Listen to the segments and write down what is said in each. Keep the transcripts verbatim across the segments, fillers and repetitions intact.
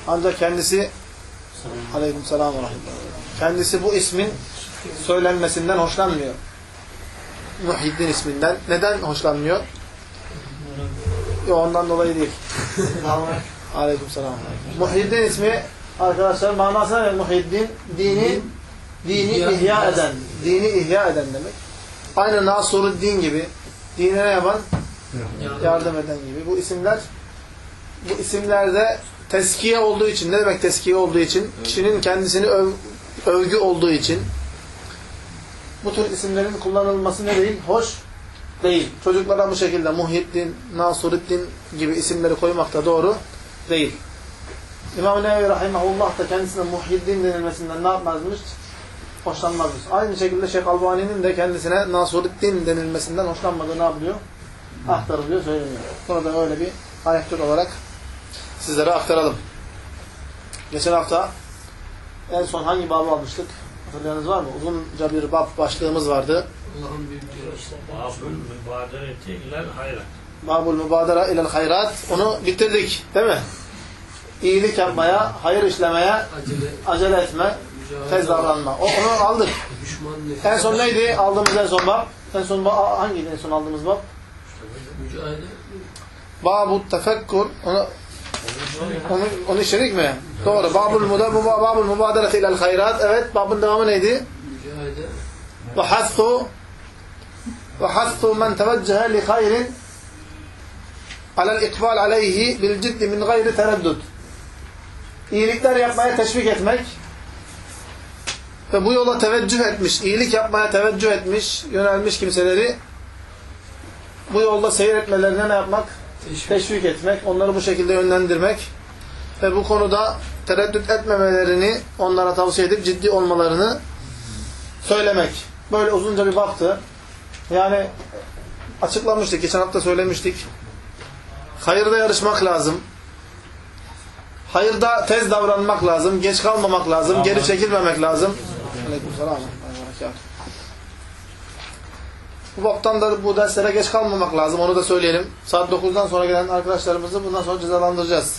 Ancak kendisi aleykümselam ve rahmetullah. Kendisi bu ismin söylenmesinden hoşlanmıyor. Muhyiddin isminden. Neden hoşlanmıyor? Yok, ondan dolayı değil. Aleykümselam. Muhyiddin ismi arkadaşlar manası ne? Muhyiddin dini dini ihya eden, dini ihya eden demek. Aynı Nasuruddin gibi dine ne yapan? Yardım eden gibi. Bu isimler bu isimlerde teskiye olduğu için, ne demek teskiye olduğu için? Kişinin kendisini öv, övgü olduğu için bu tür isimlerin kullanılması ne değil? Hoş değil. Çocuklara bu şekilde Muhyiddin, Nasuruddin gibi isimleri koymak da doğru değil. İmam-ı Nevevi Rahimahullah da kendisine Muhyiddin denilmesinden ne yapmazmış? Hoşlanmazmış. Aynı şekilde Şeyh Albani'nin de kendisine Nasuruddin denilmesinden hoşlanmadığı ne yapılıyor? Aktarılıyor, söyleniyor. Bunu da öyle bir anekdot olarak sizlere aktaralım. Geçen hafta en son hangi babı almıştık? Hatırlayanınız var mı? Uzunca bir bab başlığımız vardı. Babul mübadereti ilel hayrat. Babul mübadera ilel hayrat. Onu bitirdik. Değil mi? İyilik yapmaya, hayır işlemeye acele, acele etme, tez davranma. O, onu aldık. En son neydi? Aldığımız en son bab. En son bab, hangiydi en son aldığımız bab? Babul tefekkur. Onu onu, onu işledik mi? Doğru. Babul mübadera, babul mübadera ilel hayrat. Evet. Babın devamı neydi? Ve hassu ve hassu men teveccehe li hayrin alel ikbal aleyhi bil ciddi min gayri tereddüt. İyilikler yapmaya teşvik etmek ve bu yola teveccüh etmiş, iyilik yapmaya teveccüh etmiş, yönelmiş kimseleri bu yolda seyretmelerine ne yapmak? Teşvik, teşvik etmek, onları bu şekilde yönlendirmek ve bu konuda tereddüt etmemelerini onlara tavsiye edip ciddi olmalarını söylemek. Böyle uzunca bir baktı. Yani açıklamıştık, geçen hafta söylemiştik. Hayırda yarışmak lazım. Hayırda tez davranmak lazım. Geç kalmamak lazım. Geri çekilmemek lazım. Aleykümselam. Bu baktan da bu derslere geç kalmamak lazım. Onu da söyleyelim. Saat dokuzdan sonra gelen arkadaşlarımızı bundan sonra cezalandıracağız.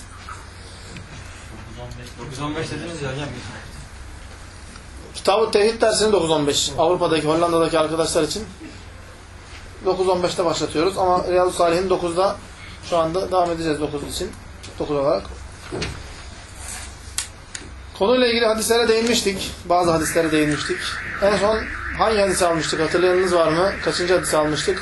dokuz on beş dediniz ya hocam. Kitab-ı Tevhid dersini dokuz on beş. Avrupa'daki, Hollanda'daki arkadaşlar için dokuz on beşte başlatıyoruz. Ama Riyad-ı Salih'in dokuzda şu anda devam edeceğiz dokuz için. dokuz olarak. Konuyla ilgili hadislere değinmiştik. Bazı hadislere değinmiştik. En son hangi hadisi almıştık? Hatırlayanınız var mı? Kaçıncı hadisi almıştık?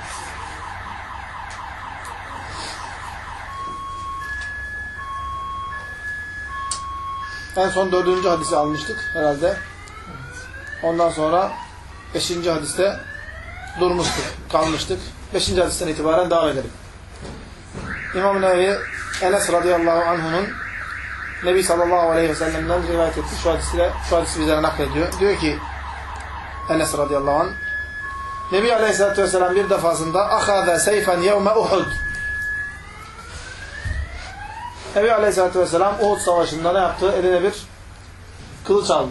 En son dördüncü hadisi almıştık herhalde. Ondan sonra beşinci hadiste durmuştuk, kalmıştık. Beşinci hadisten itibaren devam edelim. İmam-ı Nevevi Enes radıyallahu anh'unun Nebi sallallahu aleyhi ve sellem'den rivayet etti. Şu hadisiyle, şu hadisi bize naklediyor. Diyor ki Enes radıyallahu anh, Nebi aleyhissalatü vesselam bir defasında ahâze seyfen yevme Uhud. Nebi aleyhissalatü vesselam Uhud savaşında ne yaptı? Eline bir kılıç aldı.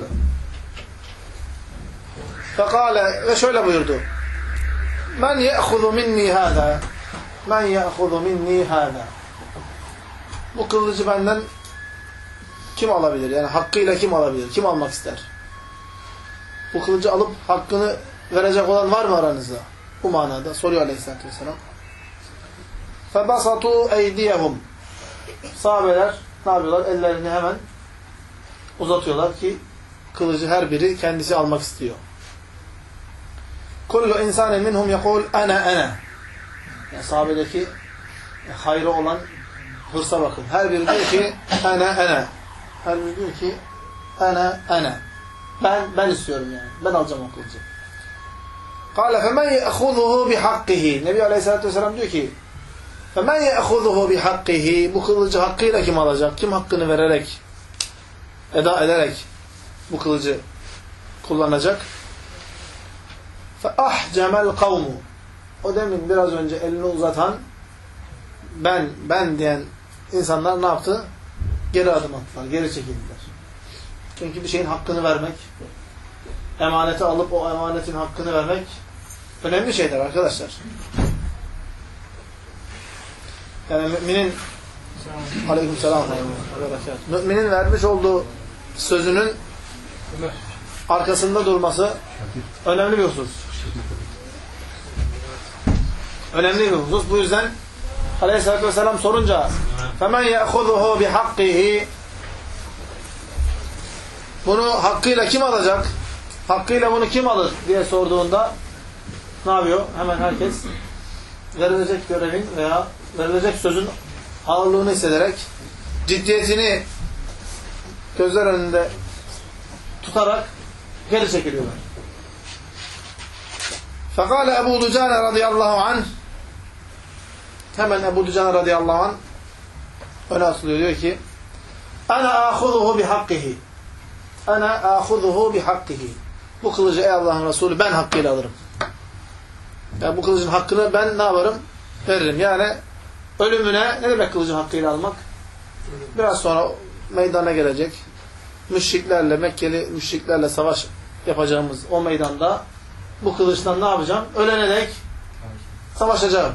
Fekale ve şöyle buyurdu. Men ye'huzu minni hâzâ. Men ye'huzu minni hâzâ. Bu kılıcı benden kim alabilir? Yani hakkıyla kim alabilir? Kim almak ister? Bu kılıcı alıp hakkını verecek olan var mı aranızda? Bu manada soruyor aleyhissalatü vesselam. فَبَسَطُوا اَيْدِيَهُمْ. Sahabeler ne yapıyorlar? Ellerini hemen uzatıyorlar ki kılıcı her biri kendisi almak istiyor. كُلُّ اِنْسَانٍ مِنْهُمْ يَقُولُ اَنَا اَنَا. Yani sahabedeki hayrı olan hırsa bakın. Her biri diyor ki ana ana. Her biri diyor ki ana ana. Ben ben istiyorum yani. Ben alacağım o kılıcı. قال فَمَنْ يَأْخُذُهُ بِحَقِّهِ. Nebi Aleyhisselatü Vesselam diyor ki فَمَنْ يَأْخُذُهُ بِحَقِّهِ. Bu kılıcı hakkıyla kim alacak? Kim hakkını vererek, eda ederek bu kılıcı kullanacak? فَأَحْجَمَ الْقَوْمُ. O demin biraz önce elini uzatan ben, ben diyen insanlar ne yaptı? Geri adım attılar, geri çekildiler. Çünkü bir şeyin hakkını vermek, emaneti alıp o emanetin hakkını vermek önemli şeyler arkadaşlar. Yani müminin Aleykümselam. Müminin vermiş olduğu sözünün arkasında durması önemli bir husus. Önemli bir husus. Bu yüzden Aleyhisselatü Vesselam sorunca فَمَنْ يَأْخُذُهُ بِحَقِّهِ bunu hakkıyla kim alacak? Hakkıyla bunu kim alır diye sorduğunda ne yapıyor? Hemen herkes verilecek görevin veya verilecek sözün ağırlığını hissederek ciddiyetini gözler önünde tutarak geri çekiliyorlar. فَقَالَ Ebu Ducane radıyallahu anh hemen Ebu Ducane radıyallahu anh öne atılıyor. Diyor ki اَنَا آخُذُهُ بِحَقِّهِ اَنَا آخُذُهُ بِحَقِّهِ bu kılıcı ey Allah'ın Resulü ben hakkıyla alırım. Yani bu kılıcın hakkını ben ne yaparım? Veririm. Yani ölümüne ne demek kılıcın hakkıyla almak? Biraz sonra meydana gelecek. Müşriklerle, Mekkeli müşriklerle savaş yapacağımız o meydanda bu kılıçtan ne yapacağım? Ölene dek savaşacağım.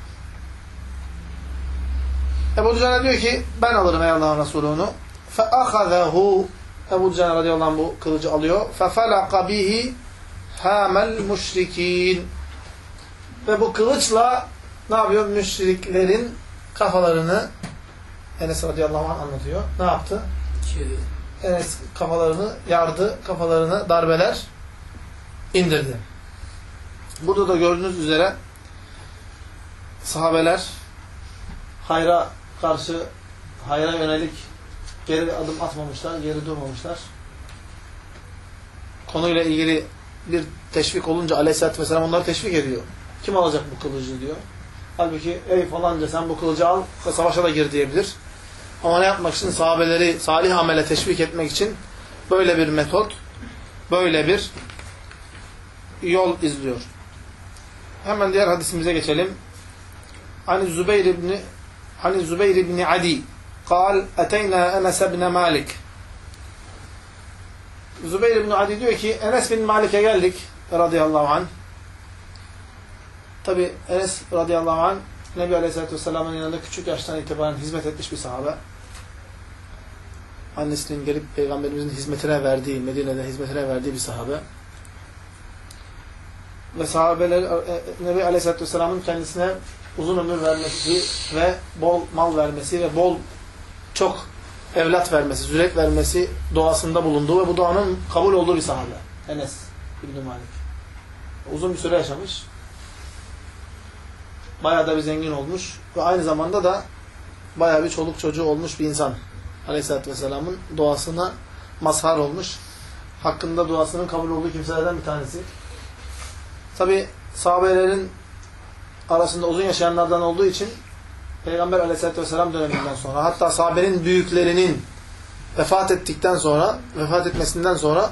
Ebu Ducane diyor ki ben alırım ey Allah'ın Resulü onu. فَأَخَذَهُ Ebu Ducane radıyallahu anh bu kılıcı alıyor. فَفَلَقَ بِهِ هَامَ الْمُشْرِك۪ينَ ve bu kılıçla ne yapıyor? Müşriklerin kafalarını Enes radıyallahu anh anlatıyor. Ne yaptı? Enes kafalarını yardı, kafalarını darbeler indirdi. Burada da gördüğünüz üzere sahabeler hayra karşı, hayra yönelik geri adım atmamışlar, geri durmamışlar. Konuyla ilgili bir teşvik olunca Aleyhisselatü Vesselam onları teşvik ediyor. Kim alacak bu kılıcı diyor. Halbuki ey falanca sen bu kılıcı al ve savaşa da gir diyebilir. Ama ne yapmak için? Sahabeleri salih amele teşvik etmek için böyle bir metot, böyle bir yol izliyor. Hemen diğer hadisimize geçelim. Hani Zübeyir ibni Hani Zübeyir ibni Adi قال أتينا أنس بن Malik. Zübeyir ibn Adi diyor ki Enes bin Malik'e geldik radıyallahu anh. Tabi Enes radıyallahu anh Nebi Aleyhisselatü Vesselam'ın yanında küçük yaştan itibaren hizmet etmiş bir sahabe. Annesinin gelip Peygamberimizin hizmetine verdiği, Medine'de hizmetine verdiği bir sahabe. Ve sahabeler Nebi Aleyhisselatü Vesselam'ın kendisine uzun ömür vermesi ve bol mal vermesi ve bol çok evlat vermesi, zürriyet vermesi duasında bulunduğu ve bu duanın kabul olduğu bir sahabe. Enes İbn Malik. Uzun bir süre yaşamış. Bayağı da bir zengin olmuş ve aynı zamanda da bayağı bir çoluk çocuğu olmuş bir insan. Aleyhisselatü Vesselam'ın duasına mazhar olmuş. Hakkında duasının kabul olduğu kimselerden bir tanesi. Tabi sahabelerin arasında uzun yaşayanlardan olduğu için Peygamber Aleyhisselatü Vesselam döneminden sonra hatta sahabenin büyüklerinin vefat ettikten sonra vefat etmesinden sonra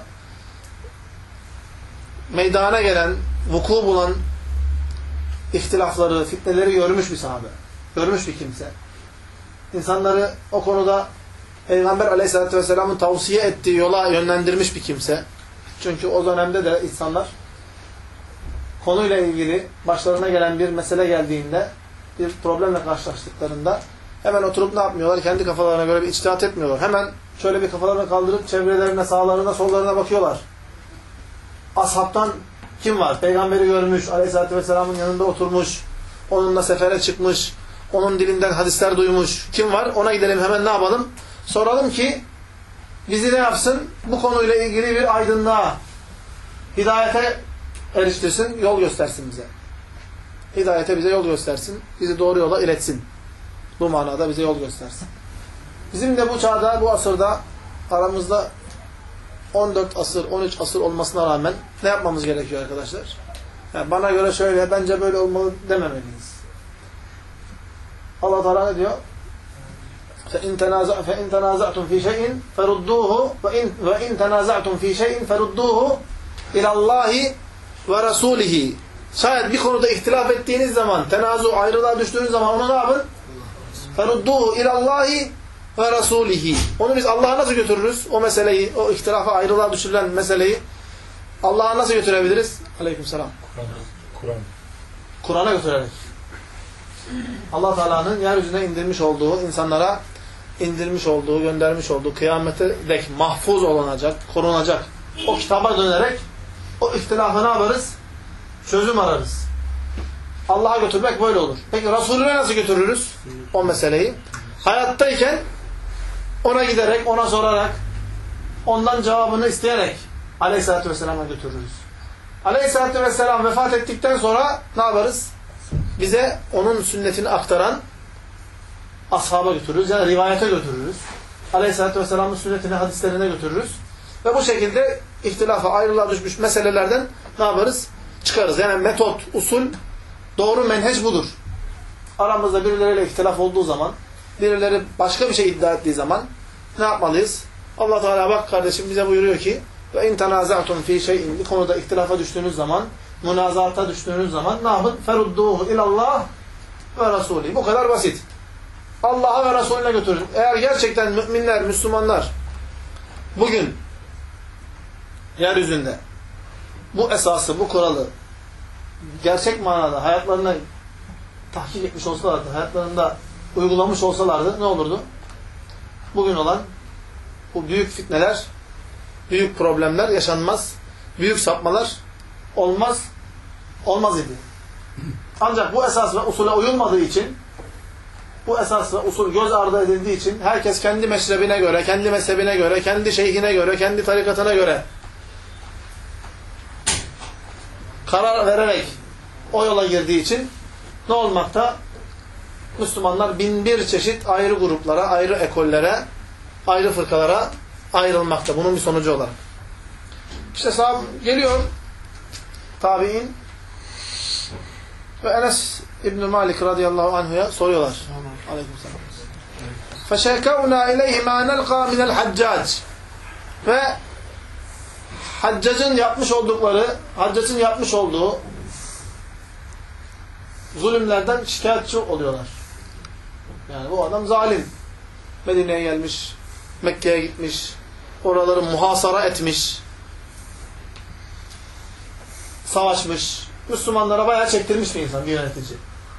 meydana gelen, vuku bulan ihtilafları, fitneleri görmüş bir sahabe. Görmüş bir kimse. İnsanları o konuda Peygamber Aleyhisselatü Vesselam'ın tavsiye ettiği yola yönlendirmiş bir kimse. Çünkü o dönemde de insanlar konuyla ilgili başlarına gelen bir mesele geldiğinde, bir problemle karşılaştıklarında hemen oturup ne yapmıyorlar? Kendi kafalarına göre bir içtihat etmiyorlar. Hemen şöyle bir kafalarını kaldırıp çevrelerine, sağlarına, sollarına bakıyorlar. Ashabtan kim var? Peygamberi görmüş, Aleyhisselatü Vesselam'ın yanında oturmuş, onunla sefere çıkmış, onun dilinden hadisler duymuş. Kim var? Ona gidelim hemen ne yapalım? Soralım ki bizi ne yapsın? Bu konuyla ilgili bir aydınlığa, hidayete eriştirsin, yol göstersin bize. Hidayete bize yol göstersin, bizi doğru yola iletsin. Bu manada bize yol göstersin. Bizim de bu çağda, bu asırda aramızda on dört asır, on üç asır olmasına rağmen ne yapmamız gerekiyor arkadaşlar? Yani bana göre şöyle, bence böyle olmalı dememeliyiz. Allah Teala ne diyor? فَاِنْ تَنَازَعْتُمْ ف۪ي شَيْءٍ فَرُدُّوهُ وَاِنْ تَنَازَعْتُمْ ف۪ي شَيْءٍ فَرُدُّوهُ اِلَى اللّٰهِ وَرَسُولِهِ Şayet bir konuda ihtilaf ettiğiniz zaman, tenazu, ayrılığa düştüğünüz zaman onu ne yapın? فَرُدُّوهُ اِلَى اللّٰهِ وَرَسُولِهِ Onu biz Allah'a nasıl götürürüz? O meseleyi, o ihtilafa, ayrılığa düşürülen meseleyi Allah'a nasıl götürebiliriz? Aleykümselam. Kur'an. Kur'an'a götürerek. Allah Teala'nın yeryüzüne indirmiş olduğu, insanlara indirmiş olduğu, göndermiş olduğu, kıyamete dek mahfuz olunacak, korunacak o kitaba dönerek o ihtilafı ne yaparız? Çözüm ararız. Allah'a götürmek böyle olur. Peki Resulüne nasıl götürürüz o meseleyi? Hayattayken ona giderek, ona sorarak, ondan cevabını isteyerek Aleyhisselatü Vesselam'a götürürüz. Aleyhisselatü Vesselam vefat ettikten sonra ne yaparız? Bize onun sünnetini aktaran ashaba götürürüz. Yani rivayete götürürüz. Aleyhisselatü Vesselam'ın sünnetini hadislerine götürürüz. Ve bu şekilde ihtilafa, ayrılığa düşmüş meselelerden ne yaparız? Çıkarız. Yani metot, usul, doğru menheç budur. Aramızda birileriyle ihtilaf olduğu zaman, birileri başka bir şey iddia ettiği zaman ne yapmalıyız? Allah Teala bak kardeşim bize buyuruyor ki ve in tenaza'tum fi şey'in, bir konuda ihtilafa düştüğünüz zaman, münazata düştüğünüz zaman ne yapın? Ferudduhu ilallah ve Resulü. Bu kadar basit. Allah'a ve Resulüne götürün. Eğer gerçekten müminler, Müslümanlar bugün yeryüzünde bu esası, bu kuralı gerçek manada hayatlarına tahkik etmiş olsalardı, hayatlarında uygulamış olsalardı ne olurdu? Bugün olan bu büyük fitneler, büyük problemler yaşanmaz, büyük sapmalar olmaz, olmaz idi. Ancak bu esas ve usule uyulmadığı için, bu esas ve usul göz ardı edildiği için herkes kendi meşrebine göre, kendi mezhebine göre, kendi şeyhine göre, kendi tarikatına göre karar vererek o yola girdiği için ne olmakta? Müslümanlar bin bir çeşit ayrı gruplara, ayrı ekollere, ayrı fırkalara ayrılmakta. Bunun bir sonucu olarak. İşte sahabe geliyor tabi'in ve Enes İbn Malik radıyallahu anhu'ya soruyorlar. Aleykümselam. Feşekavna ileyhi ma nelqa minel haccac. Ve Haccac'ın yapmış oldukları, Haccac'ın yapmış olduğu zulümlerden şikayetçi oluyorlar. Yani bu adam zalim. Medine'ye gelmiş, Mekke'ye gitmiş, oraları muhasara etmiş, savaşmış, Müslümanlara bayağı çektirmiş bir insan, bir yönetici.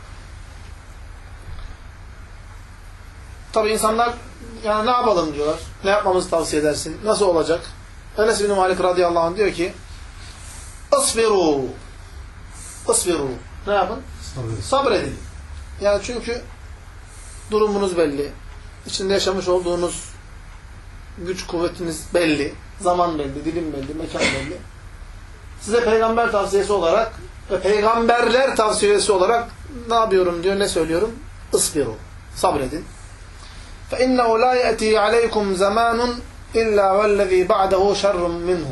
Tabi insanlar yani ne yapalım diyorlar, ne yapmamızı tavsiye edersin, nasıl olacak? Enes bin Malik radıyallahu anh diyor ki Isbiru Isbiru ne yapın? Sabredin. Sabredin. Yani çünkü durumunuz belli. İçinde yaşamış olduğunuz güç kuvvetiniz belli. Zaman belli, dilim belli, mekan belli. Size peygamber tavsiyesi olarak ve peygamberler tavsiyesi olarak ne yapıyorum diyor, ne söylüyorum? Isbiru. Sabredin. فَاِنَّهُ لَا يَأْتِي عَلَيْكُمْ زَمَانٌ İlla vellezî ba'dehu şerrun minhu.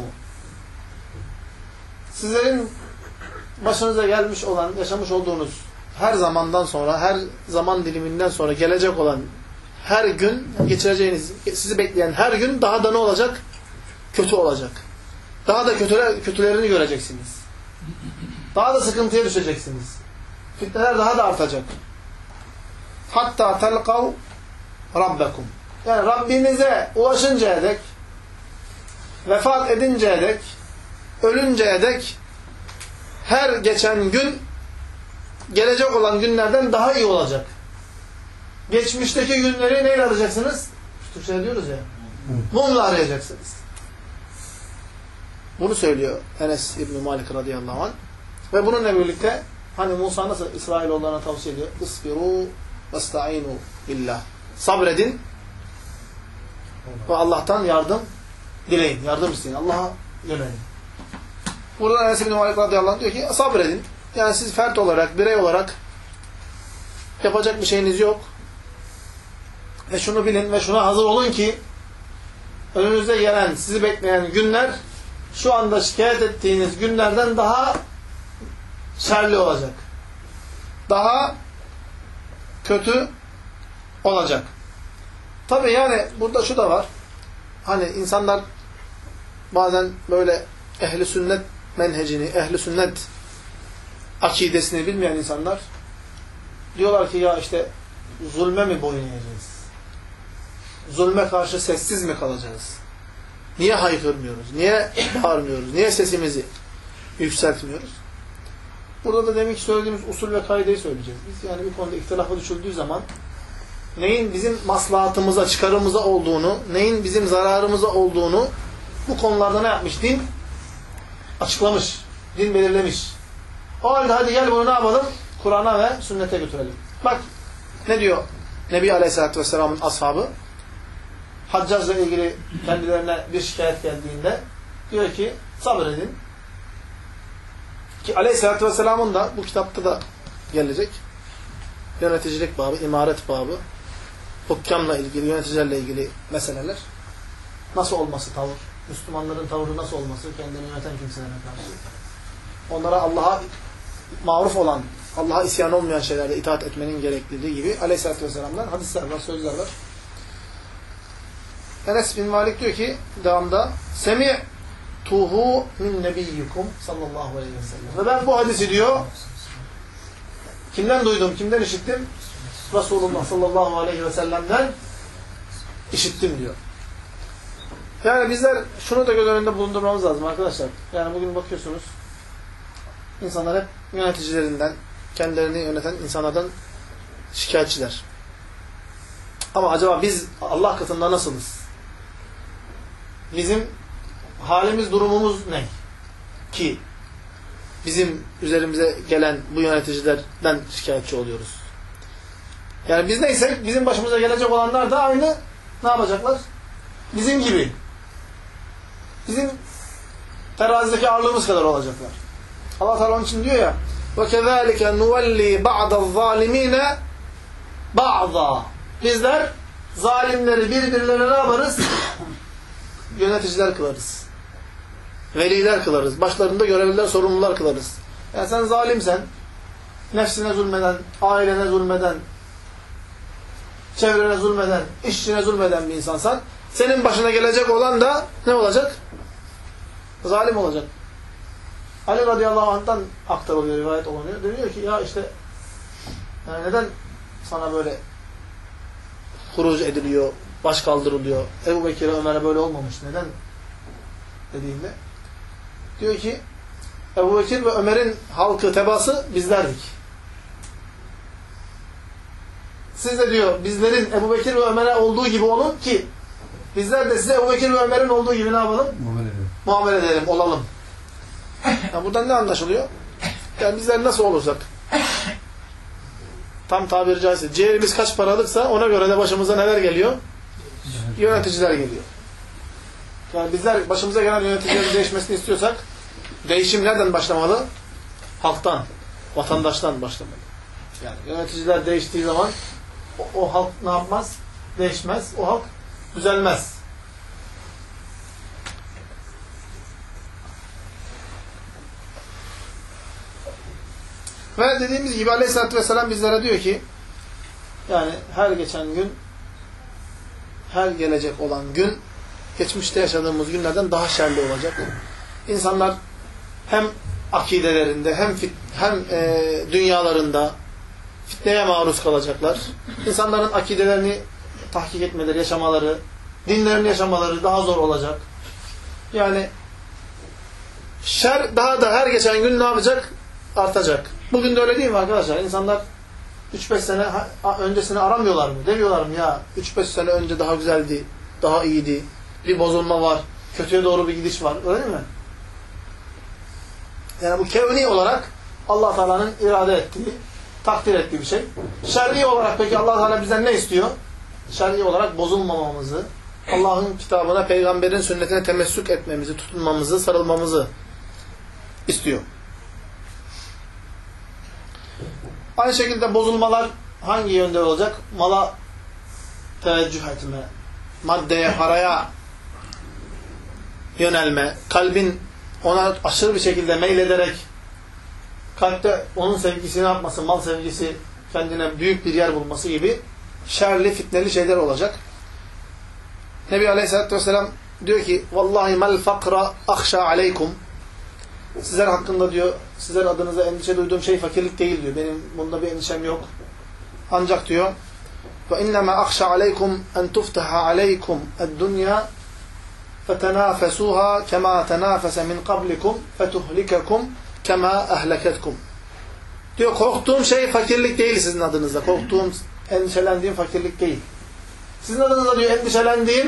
Sizlerin başınıza gelmiş olan, yaşamış olduğunuz her zamandan sonra, her zaman diliminden sonra gelecek olan her gün, geçireceğiniz, sizi bekleyen her gün daha da ne olacak? Kötü olacak. Daha da kötüler, kötülerini göreceksiniz. Daha da sıkıntıya düşeceksiniz. Fitneler daha da artacak. Hatta telkav rabbekum. Yani Rabbinize ulaşıncaya dek, vefat edinceye dek, ölünceye dek her geçen gün gelecek olan günlerden daha iyi olacak. Geçmişteki günleri neyle arayacaksınız? Türkçe diyoruz ya. Bununla arayacaksınız. Bunu söylüyor Enes İbn Malik radıyallahu anh. Ve bununla birlikte hani Musa nasıl İsrailoğullarına tavsiye ediyor? İsbiru vesta'inu billah. Sabredin ve Allah'tan yardım dileyin. Yardım isteyin. Allah'a yönelin. Burada Enes İbn Malik radıyallahu anh diyor ki sabredin. Yani siz fert olarak, birey olarak yapacak bir şeyiniz yok. Ve şunu bilin ve şuna hazır olun ki önünüzde gelen, sizi bekleyen günler şu anda şikayet ettiğiniz günlerden daha şerli olacak. Daha kötü olacak. Tabii yani burada şu da var. Hani insanlar bazen böyle ehli sünnet menhecini, ehli sünnet akidesini bilmeyen insanlar diyorlar ki ya işte zulme mi boyun eğeceğiz? Zulme karşı sessiz mi kalacağız? Niye haykırmıyoruz? Niye bağırmıyoruz? Niye sesimizi yükseltmiyoruz? Burada da demek ki söylediğimiz usul ve kaideyi söyleyeceğiz. Biz yani bir konuda ihtilafa düşüldüğü zaman neyin bizim maslahatımıza, çıkarımıza olduğunu, neyin bizim zararımıza olduğunu bu konularda ne yapmış? Din açıklamış. Din belirlemiş. O halde hadi gel bunu ne yapalım? Kur'an'a ve sünnete götürelim. Bak ne diyor Nebi Aleyhisselatü Vesselam'ın ashabı? Haccajla ilgili kendilerine bir şikayet geldiğinde diyor ki sabredin. Ki Aleyhisselatü Vesselam'ın da bu kitapta da gelecek. Yöneticilik babı, imaret babı, hukkamla ilgili, yöneticilerle ilgili meseleler. Nasıl olması tavır? Müslümanların tavrı nasıl olması? Kendini yöneten kimselere karşı. Onlara Allah'a maruf olan, Allah'a isyan olmayan şeylerde itaat etmenin gerekliliği gibi Aleyhisselatü Vesselam'dan hadisler var, sözler var. Enes bin Malik diyor ki devamda semi'tuhu min nebiyyukum sallallahu aleyhi ve sellem. Ve ben bu hadisi diyor kimden duydum, kimden işittim? Resulullah sallallahu aleyhi ve sellem'den işittim diyor. Yani bizler şunu da göz önünde bulundurmamız lazım arkadaşlar. Yani bugün bakıyorsunuz insanlar hep yöneticilerinden, kendilerini yöneten insanlardan şikayetçiler. Ama acaba biz Allah katında nasılız? Bizim halimiz, durumumuz ne? Ki bizim üzerimize gelen bu yöneticilerden şikayetçi oluyoruz. Yani biz neysek bizim başımıza gelecek olanlar da aynı ne yapacaklar? Bizim gibi. Bizim terazideki ağırlığımız kadar olacaklar. Allah Teala onun için diyor ya وَكَذَٰلِكَ نُوَلِّي بَعْضَ الظَّالِم۪ينَ بَعْضًا Bizler zalimleri birbirlerine ne yaparız? Yöneticiler kılarız. Veliler kılarız. Başlarında görevliler, sorumlular kılarız. Yani sen zalimsen, nefsine zulmeden, ailene zulmeden, çevrene zulmeden, işçine zulmeden bir insansan, senin başına gelecek olan da ne olacak? Zalim olacak. Ali radıyallahu anh'tan aktarılıyor, rivayet olunuyor. Diyor ki ya işte yani neden sana böyle huruc ediliyor, baş kaldırılıyor? Ebu Bekir'e, Ömer'e böyle olmamış. Neden? Dediğinde diyor ki Ebu Bekir ve Ömer'in halkı, tebası bizlerdik. Siz de diyor bizlerin Ebu Bekir ve Ömer'e olduğu gibi olun ki bizler de size Ebu Bekir ve Ömer'in olduğu gibi ne yapalım? Muamele edelim. Muamele edelim, olalım. Yani buradan ne anlaşılıyor? Yani bizler nasıl olursak tam tabiri caizse ciğerimiz kaç paralıksa ona göre de başımıza neler geliyor? Yöneticiler geliyor. Yani bizler başımıza gelen yöneticilerin değişmesini istiyorsak değişim nereden başlamalı? Halktan, vatandaştan başlamalı. Yani yöneticiler değiştiği zaman o, o halk ne yapmaz? Değişmez. O halk düzelmez. Ve dediğimiz gibi Aleyhisselatü Vesselam bizlere diyor ki yani her geçen gün her gelecek olan gün geçmişte yaşadığımız günlerden daha şerli olacak. İnsanlar hem akidelerinde hem fit, hem e, dünyalarında fitneye maruz kalacaklar. İnsanların akidelerini tahkik etmeleri, yaşamaları, dinlerini yaşamaları daha zor olacak. Yani şer daha da her geçen gün ne yapacak? Artacak. Bugün de öyle değil mi arkadaşlar? İnsanlar üç beş sene öncesini aramıyorlar mı? Demiyorlar mı ya üç beş sene önce daha güzeldi, daha iyiydi, bir bozulma var, kötüye doğru bir gidiş var. Öyle mi? Yani bu kevni olarak Allah Teala'nın irade ettiği, takdir ettiği bir şey. Şer'i olarak peki Allah Teala bizden ne istiyor? Şer'i olarak bozulmamamızı, Allah'ın kitabına, peygamberin sünnetine temessük etmemizi, tutunmamızı, sarılmamızı istiyor. Aynı şekilde bozulmalar hangi yönde olacak? Mala teveccüh etme, maddeye, paraya yönelme, kalbin ona aşırı bir şekilde meylederek kalpte onun sevgisi ne yapması, mal sevgisi kendine büyük bir yer bulması gibi şerli, fitneli şeyler olacak. Nebi Aleyhisselatü Vesselam diyor ki vallahi mel fakra akhşa aleykum sizler hakkında diyor, sizler adınıza endişe duyduğum şey fakirlik değil diyor. Benim bunda bir endişem yok. Ancak diyor ve innema akhşa aleykum en tuftaha aleykum ed-dunya fetenafesuha kema tenafese min qablikum fetuhlikekum kema ehleketkum. Diyor korktuğum şey fakirlik değil sizin adınızda. Korktuğum, endişelendiğim fakirlik değil. Sizin adınızda diyor endişelendiğim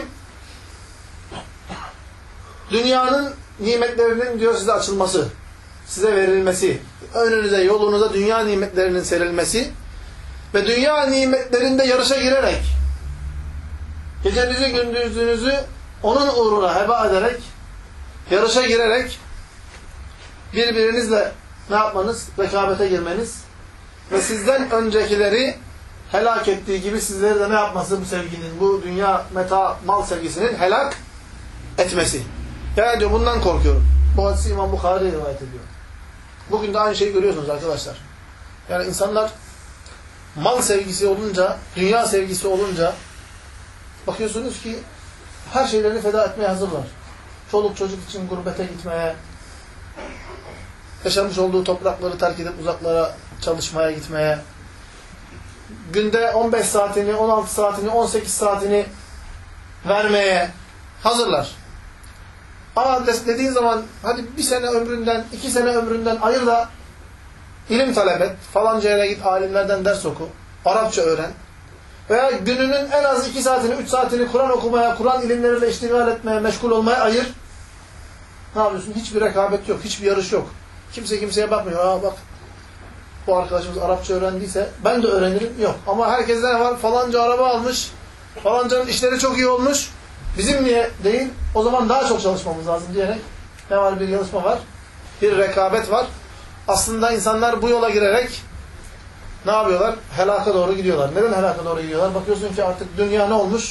dünyanın nimetlerinin diyor size açılması, size verilmesi, önünüze, yolunuza dünya nimetlerinin serilmesi ve dünya nimetlerinde yarışa girerek gecenizi gündüzünüzü onun uğruna heba ederek yarışa girerek birbirinizle ne yapmanız? Rekabete girmeniz ve sizden öncekileri helak ettiği gibi sizleri de ne yapması bu sevginin, bu dünya meta, mal sevgisinin helak etmesi. Yani diyor bundan korkuyorum. Bu hadisi İmam Bukhari rivayet ediyor. Bugün de aynı şeyi görüyorsunuz arkadaşlar. Yani insanlar mal sevgisi olunca, dünya sevgisi olunca bakıyorsunuz ki her şeylerini feda etmeye hazırlar. Çoluk çocuk için gurbete gitmeye, yaşamış olduğu toprakları terk edip uzaklara çalışmaya gitmeye, günde on beş saatini, on altı saatini, on sekiz saatini vermeye hazırlar. Ama dediğin zaman hadi bir sene ömründen, iki sene ömründen ayır da ilim talep et, falanca yere git, alimlerden ders oku, Arapça öğren. Veya gününün en az iki saatini, üç saatini Kur'an okumaya, Kur'an ilimleriyle iştigal etmeye, meşgul olmaya ayır. Ne yapıyorsun? Hiçbir rekabet yok, hiçbir yarış yok. Kimse kimseye bakmıyor. Aa bak, bu arkadaşımız Arapça öğrendiyse ben de öğrenirim. Yok. Ama herkeste ne var? Falanca araba almış, falancanın işleri çok iyi olmuş. Bizim niye değil? O zaman daha çok çalışmamız lazım diyerek ne var? Bir yarışma var. Bir rekabet var. Aslında insanlar bu yola girerek ne yapıyorlar? Helaka doğru gidiyorlar. Neden helaka doğru gidiyorlar? Bakıyorsun ki artık dünya ne olmuş?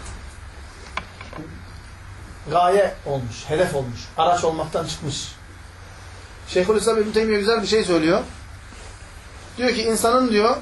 Gaye olmuş, hedef olmuş. Araç olmaktan çıkmış. Şeyhülislam İbn Teymiye güzel bir şey söylüyor. Diyor ki insanın diyor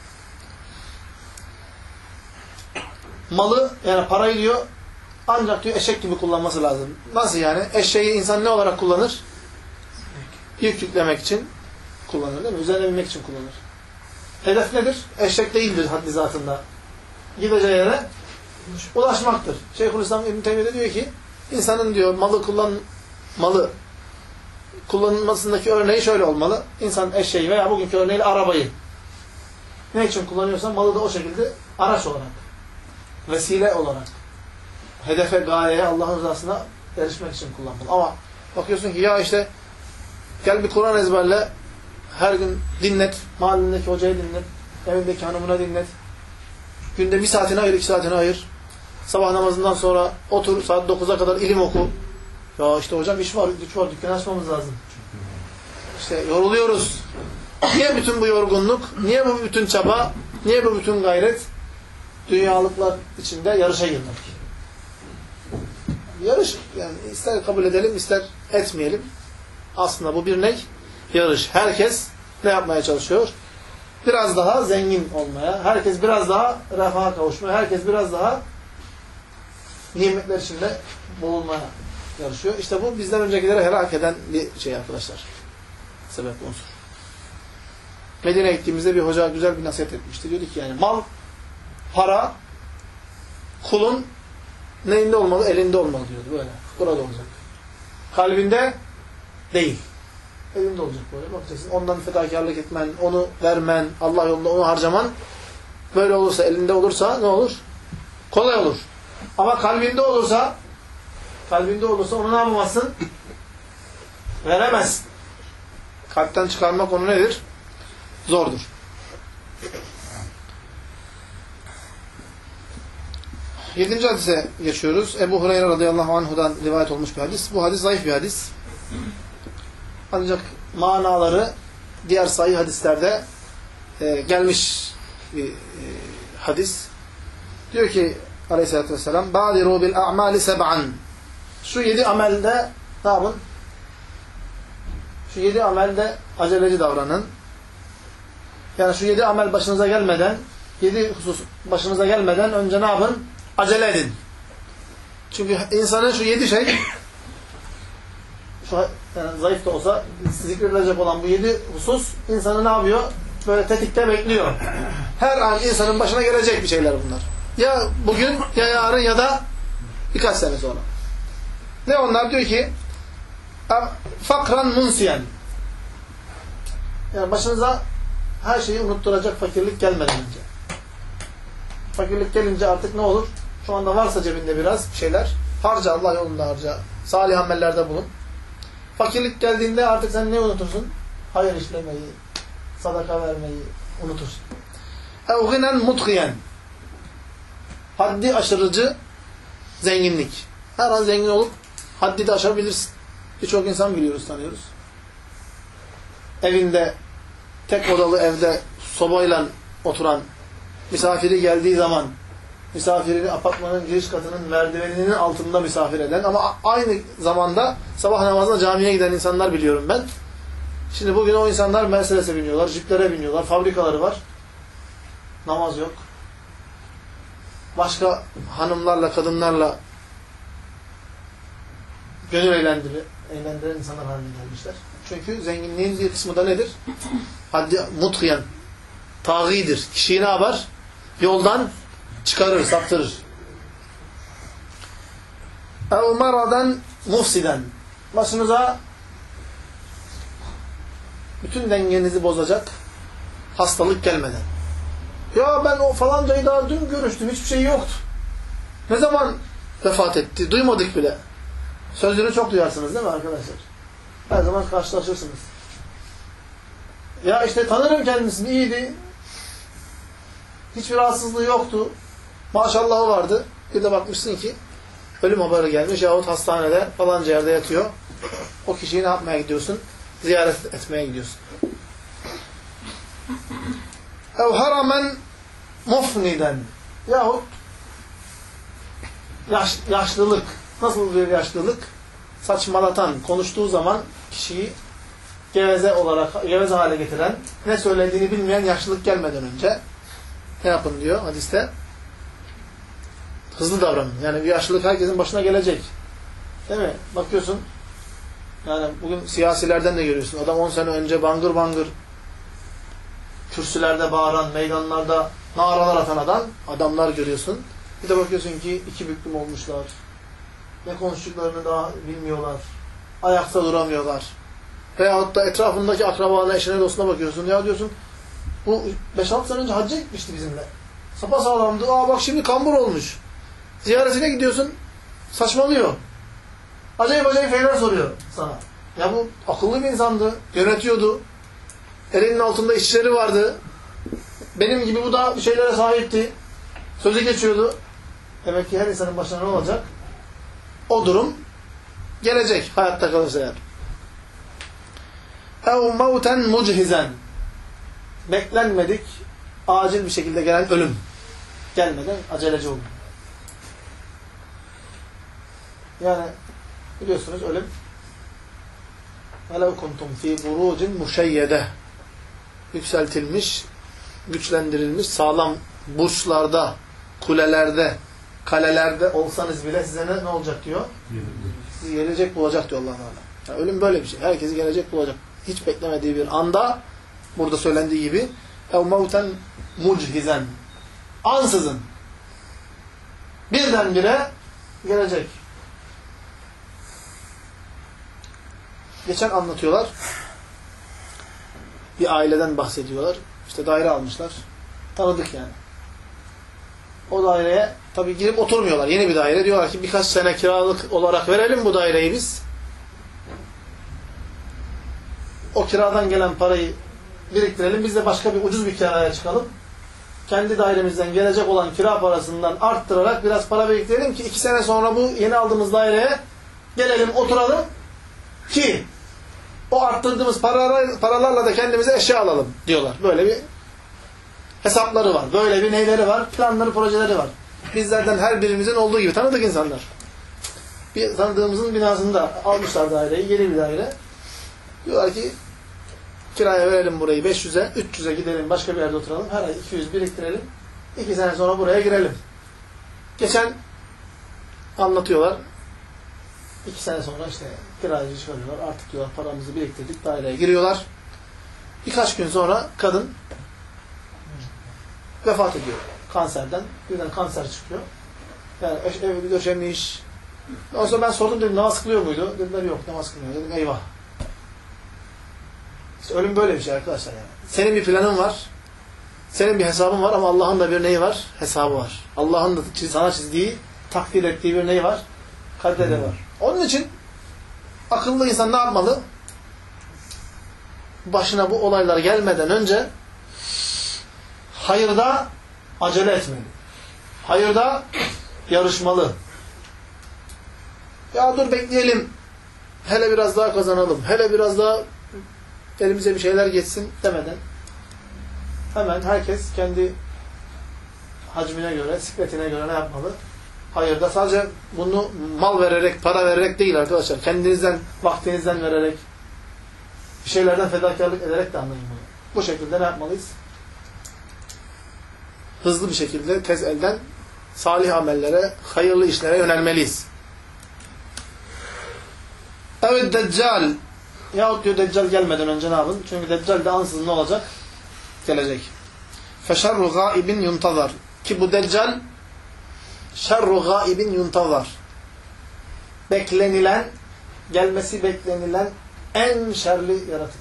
malı, yani parayı diyor ancak diyor eşek gibi kullanması lazım. Nasıl yani? Eşeği insan ne olarak kullanır? Yük yüklemek için kullanır değil mi? Üzerine binmek için kullanır. Hedef nedir? Eşek değildir haddi zatında. Gideceği yere ulaşmaktır. Şeyhülislam İbn Teymiye diyor ki insanın diyor malı kullan malı kullanılmasındaki örneği şöyle olmalı. İnsan eşeği veya bugünkü örneğiyle arabayı ne için kullanıyorsa malı da o şekilde araç olarak, vesile olarak, hedefe, gayeye, Allah'ın rızasına erişmek için kullanmalı. Ama bakıyorsun ki ya işte gel bir Kur'an ezberle, her gün dinlet, mahallendeki hocayı dinlet, evindeki hanımına dinlet. Günde bir saatini ayır, iki saatini ayır. Sabah namazından sonra otur, saat dokuza kadar ilim oku. Ya işte hocam iş var, güç var, dükkan açmamız lazım. İşte yoruluyoruz. Niye bütün bu yorgunluk? Niye bu bütün çaba? Niye bu bütün gayret? Dünyalıklar içinde yarışa girmek. Yarış, yani ister kabul edelim, ister etmeyelim. Aslında bu bir ne? Yarış. Herkes ne yapmaya çalışıyor? Biraz daha zengin olmaya, herkes biraz daha refaha kavuşmaya, herkes biraz daha nimetler içinde bulunmaya yarışıyor. İşte bu bizden öncekileri helak eden bir şey arkadaşlar. Sebep unsur. Medine'ye gittiğimizde bir hoca güzel bir nasihat etmişti. Diyordu ki yani mal, para, kulun neyinde olmalı? Elinde olmalı diyordu böyle. Burada olacak. Kalbinde değil. Elinde olacak böyle. Bakacaksın ondan fedakarlık etmen, onu vermen, Allah yolunda onu harcaman böyle olursa, elinde olursa ne olur? Kolay olur. Ama kalbinde olursa kalbinde olursa onu ne yapamazsın? Veremezsin. Kalpten çıkarmak onu nedir? Zordur. Yedinci hadise geçiyoruz. Ebu Hureyre radıyallahu anhu'dan rivayet olmuş bir hadis. Bu hadis zayıf bir hadis. Ancak manaları diğer sahih hadislerde e, gelmiş bir e, hadis. Diyor ki aleyhissalatü vesselam بَادِرُوا بِالْاَعْمَالِ سَبْعًا Şu yedi amelde ne yapın? Şu yedi amelde aceleci davranın. Yani şu yedi amel başınıza gelmeden, yedi husus başınıza gelmeden önce ne yapın? Acele edin. Çünkü insanın şu yedi şey, şu yani zayıf da olsa zikredilecek olan bu yedi husus insanı ne yapıyor? Böyle tetikte bekliyor. Her an insanın başına gelecek bir şeyler bunlar. Ya bugün, ya yarın ya da birkaç sene sonra. Ne onlar? Diyor ki fakran munsiyen. Yani başınıza her şeyi unutturacak fakirlik gelmeden önce. Fakirlik gelince artık ne olur? Şu anda varsa cebinde biraz bir şeyler, harca, Allah yolunda harca. Salih amellerde bulun. Fakirlik geldiğinde artık sen ne unutursun? Hayır işlemeyi, sadaka vermeyi unutursun. اَوْ غِنًا مُتْغِيًا Haddi aşırıcı zenginlik. Her an zengin olup haddi de aşabilirsin. Birçok insan biliyoruz, tanıyoruz. Evinde, tek odalı evde sobayla oturan, misafiri geldiği zaman misafirini apartmanın giriş katının merdiveninin altında misafir eden ama aynı zamanda sabah namazına camiye giden insanlar biliyorum ben. Şimdi bugün o insanlar Mercedes'e biniyorlar, jiplere biniyorlar, fabrikaları var. Namaz yok. Başka hanımlarla, kadınlarla gönül eğlendirir, eğlendiren insanlar haline gelmişler. Çünkü zenginliğin bir kısmı da nedir? Haddi mutkiyen, tağidir. Kişiyi ne yapar? Yoldan çıkarır, saptırır. اَوْ مَرَضًا مُفْسِدًا Başınıza bütün dengenizi bozacak hastalık gelmeden. Ya ben o falancayı daha dün görüştüm, hiçbir şey yoktu. Ne zaman vefat etti? Duymadık bile. Sözünü çok duyarsınız değil mi arkadaşlar? Her zaman karşılaşırsınız. Ya işte tanırım kendisini, iyiydi. Hiçbir rahatsızlığı yoktu. Maşallahı vardı. Bir de bakmışsın ki ölüm haberi gelmiş yahut hastanede falanca yerde yatıyor. O kişiyi ne yapmaya gidiyorsun? Ziyaret etmeye gidiyorsun. ev haramen mufniden yahut yaş, yaşlılık. Nasıl bir yaşlılık? Saçmalatan, konuştuğu zaman kişiyi geveze olarak, geveze hale getiren, ne söylediğini bilmeyen yaşlılık gelmeden önce ne yapın diyor hadiste? Hızlı davranın. Yani bir yaşlılık herkesin başına gelecek. Değil mi? Bakıyorsun, yani bugün siyasilerden de görüyorsun. Adam on sene önce bangır bangır kürsülerde bağıran, meydanlarda naralar atan adam, adamlar görüyorsun. Bir de bakıyorsun ki iki büklüm olmuşlar. Ne konuştuklarını daha bilmiyorlar. Ayakta duramıyorlar. Veyahut da etrafındaki akrabana, eşine, dostuna bakıyorsun. Ya diyorsun, bu beş altı sene önce hacca gitmişti bizimle. Sapasağlamdı. Aa bak şimdi kambur olmuş. Ziyaretine gidiyorsun, saçmalıyor. Acayip acayip şeyler soruyor sana. Ya bu akıllı bir insandı, yönetiyordu. Elinin altında işçileri vardı. Benim gibi bu da bir şeylere sahipti. Sözü geçiyordu. Demek ki her insanın başına ne olacak? O durum gelecek hayatta kalırsa eğer. اَوْ مَوْتًا مُجْهِزًا Beklenmedik, acil bir şekilde gelen ölüm. Gelmeden aceleci olun. Yani biliyorsunuz ölüm وَلَوْ كُنْتُمْ ف۪ي بُرُوجٍ مُشَيَّدَةٍ Yükseltilmiş, güçlendirilmiş, sağlam burçlarda, kulelerde, kalelerde olsanız bile size ne, ne olacak diyor? Sizi gelecek bulacak diyor Allah-u Teala. Yani ölüm böyle bir şey. Herkesi gelecek bulacak. Hiç beklemediği bir anda, burada söylendiği gibi اَوْ مَوْتًا مُجْهِزًا Ansızın, birdenbire gelecek. Geçen anlatıyorlar. Bir aileden bahsediyorlar. İşte daire almışlar. Tanıdık yani. O daireye tabii girip oturmuyorlar. Yeni bir daire. Diyorlar ki birkaç sene kiralık olarak verelim bu daireyi biz. O kiradan gelen parayı biriktirelim. Biz de başka bir ucuz bir kiraya çıkalım. Kendi dairemizden gelecek olan kira parasından arttırarak biraz para biriktirelim ki iki sene sonra bu yeni aldığımız daireye gelelim, oturalım ki o arttırdığımız paralar, paralarla da kendimize eşya alalım diyorlar. Böyle bir hesapları var. Böyle bir neyleri var? Planları, projeleri var. Bizlerden her birimizin olduğu gibi tanıdık insanlar. Bir tanıdığımızın binasında almışlar daireyi, yeni bir daire. Diyorlar ki kiraya verelim burayı beş yüze, üç yüze gidelim, başka bir yerde oturalım. Her ay iki yüz biriktirelim. iki sene sonra buraya girelim. Geçen anlatıyorlar. iki sene sonra işte kiracı çıkarıyorlar. Artık diyorlar paramızı biriktirdik, daireye giriyorlar. Birkaç gün sonra kadın vefat ediyor kanserden. Birden kanser çıkıyor. Yani evi döşemiş. Ondan sonra ben sordum, dedim namaz kılıyor muydu? Dediler yok, namaz kılmıyor. Dedim eyvah. İşte ölüm böyle bir şey arkadaşlar yani. Senin bir planın var. Senin bir hesabın var ama Allah'ın da bir neyi var? Hesabı var. Allah'ın da sana çizdiği, takdir ettiği bir neyi var? Kaderi var. Onun için akıllı insan ne yapmalı? Başına bu olaylar gelmeden önce hayırda acele etmeli. Hayırda yarışmalı. Ya dur bekleyelim. Hele biraz daha kazanalım. Hele biraz daha elimize bir şeyler geçsin demeden hemen herkes kendi hacmine göre, sikletine göre ne yapmalı? Hayırda sadece bunu mal vererek, para vererek değil arkadaşlar. Kendinizden, vaktinizden vererek, bir şeylerden fedakarlık ederek de anlayın bunu. Bu şekilde ne yapmalıyız? Hızlı bir şekilde tez elden salih amellere, hayırlı işlere yönelmeliyiz. Evet Deccal. Yahut diyor Deccal gelmeden önce ne yapın? Çünkü Deccal de ansızın ne olacak? Gelecek. Feşerru gâibin yuntazar. Ki bu Deccal şerru gâibin yuntazar. Beklenilen, gelmesi beklenilen en şerli yaratıktır.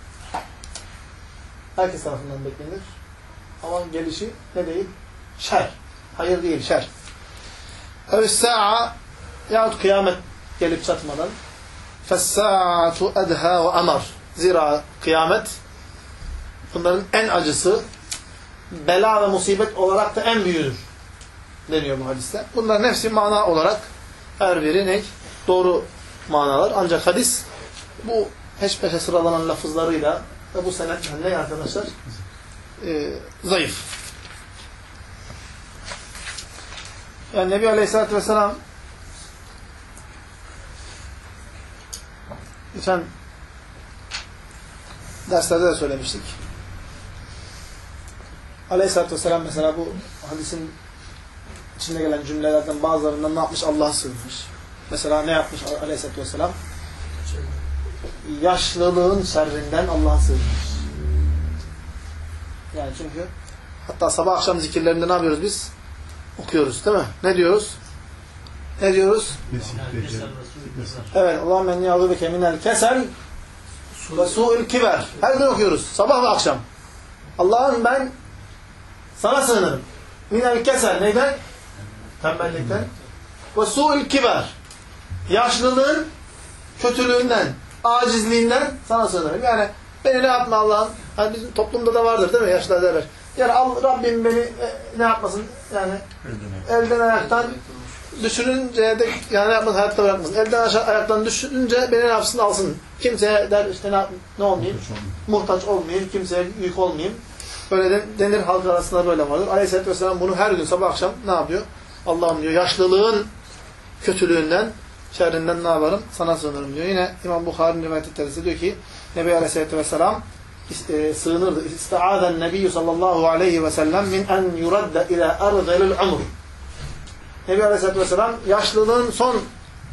Herkes tarafından beklenir. Ama gelişi ne değil? Şer. Hayır değil, şer. Ev-s-sa'a yahut kıyamet gelip çatmadan فَالسَّاعَةُ اَدْهَا وَاَمَرْ. Zira kıyamet bunların en acısı, bela ve musibet olarak da en büyüğüdür deniyor bu hadiste. Bunların hepsi mana olarak her biri ne? Doğru manalar. Ancak hadis bu peş peşe sıralanan lafızlarıyla ve bu senetle ne arkadaşlar? Ee, zayıf. Yani Nebi Aleyhisselatü Vesselam geçen derslerde de söylemiştik. Aleyhisselatü Vesselam mesela bu hadisin içinde gelen cümlelerden bazılarından ne yapmış? Allah'a sığınmış. Mesela ne yapmış Aleyhisselatü Vesselam? Yaşlılığın şerrinden Allah'a sığınmış. Yani çünkü hatta sabah akşam zikirlerinde ne yapıyoruz biz? Okuyoruz değil mi? Ne diyoruz? Ne diyoruz? Evet. Allahümme enni a'udubike minel kesel ve su'il kiber. Her gün okuyoruz. Sabah ve akşam. Allah'ım ben sana sığınırım. Minel kesel. Neyden? Tembellikten. Ve su'il kiber. Yaşlılığın kötülüğünden, acizliğinden sana sığınırım. Yani beni ne yapma Allah'ım? Yani bizim toplumda da vardır değil mi? Yaşlılar derler. Yani Allah, Rabbim beni e, ne yapmasın? Yani elden ayaktan düşününce de yani ne yapmasın? Hayatta bırakmasın. Elden aşağı ayaktan düşününce beni ne yapsın? Alsın. Kimseye der işte ne, ne olmayayım? Muhtaç olmayayım. Kimseye yük olmayayım. Böyle de, denir halk arasında böyle vardır. Aleyhisselatü Vesselam bunu her gün sabah akşam ne yapıyor? Allah'ım diyor yaşlılığın kötülüğünden, şerrinden ne yaparım? Sana sığınırım diyor. Yine İmam Bukhari'nin rivayet ettiğinde diyor ki Nebi Aleyhisselatü Vesselam e, sığınırdı. İsta'aden Nebiyyü sallallahu aleyhi ve sellem min en yuradde ila erzelil umr. Nebi Aleyhisselatü Vesselam yaşlılığın son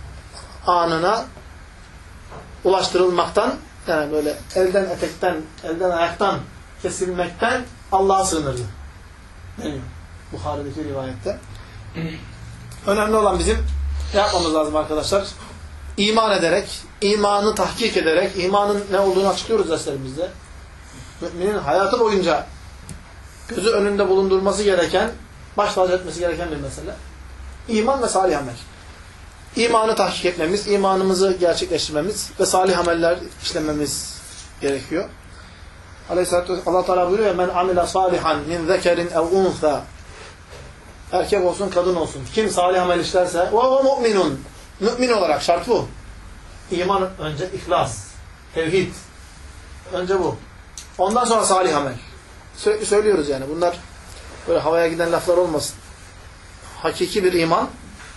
anına ulaştırılmaktan yani böyle elden etekten, elden ayaktan kesilmekten Allah'a sığınırdı. Deniyor. Bukhari'deki rivayette. Önemli olan bizim ne yapmamız lazım arkadaşlar? İman ederek, imanı tahkik ederek, imanın ne olduğunu açıklıyoruz derslerimizde. Müminin hayatı boyunca gözü önünde bulundurması gereken, baş tacı etmesi gereken bir mesele. İman ve salih amel. İmanı tahkik etmemiz, imanımızı gerçekleştirmemiz ve salih ameller işlememiz gerekiyor. Aleyhisselatü Vesselam Allah Teala buyuruyor ya men amile salihan min zekerin ev unsa. Erkek olsun, kadın olsun. Kim salih amel işlerse ve o mu'minun. Mümin olarak şart bu. İman önce ihlas, tevhid. Önce bu. Ondan sonra salih amel. Sürekli söylüyoruz yani. Bunlar böyle havaya giden laflar olmasın. Hakiki bir iman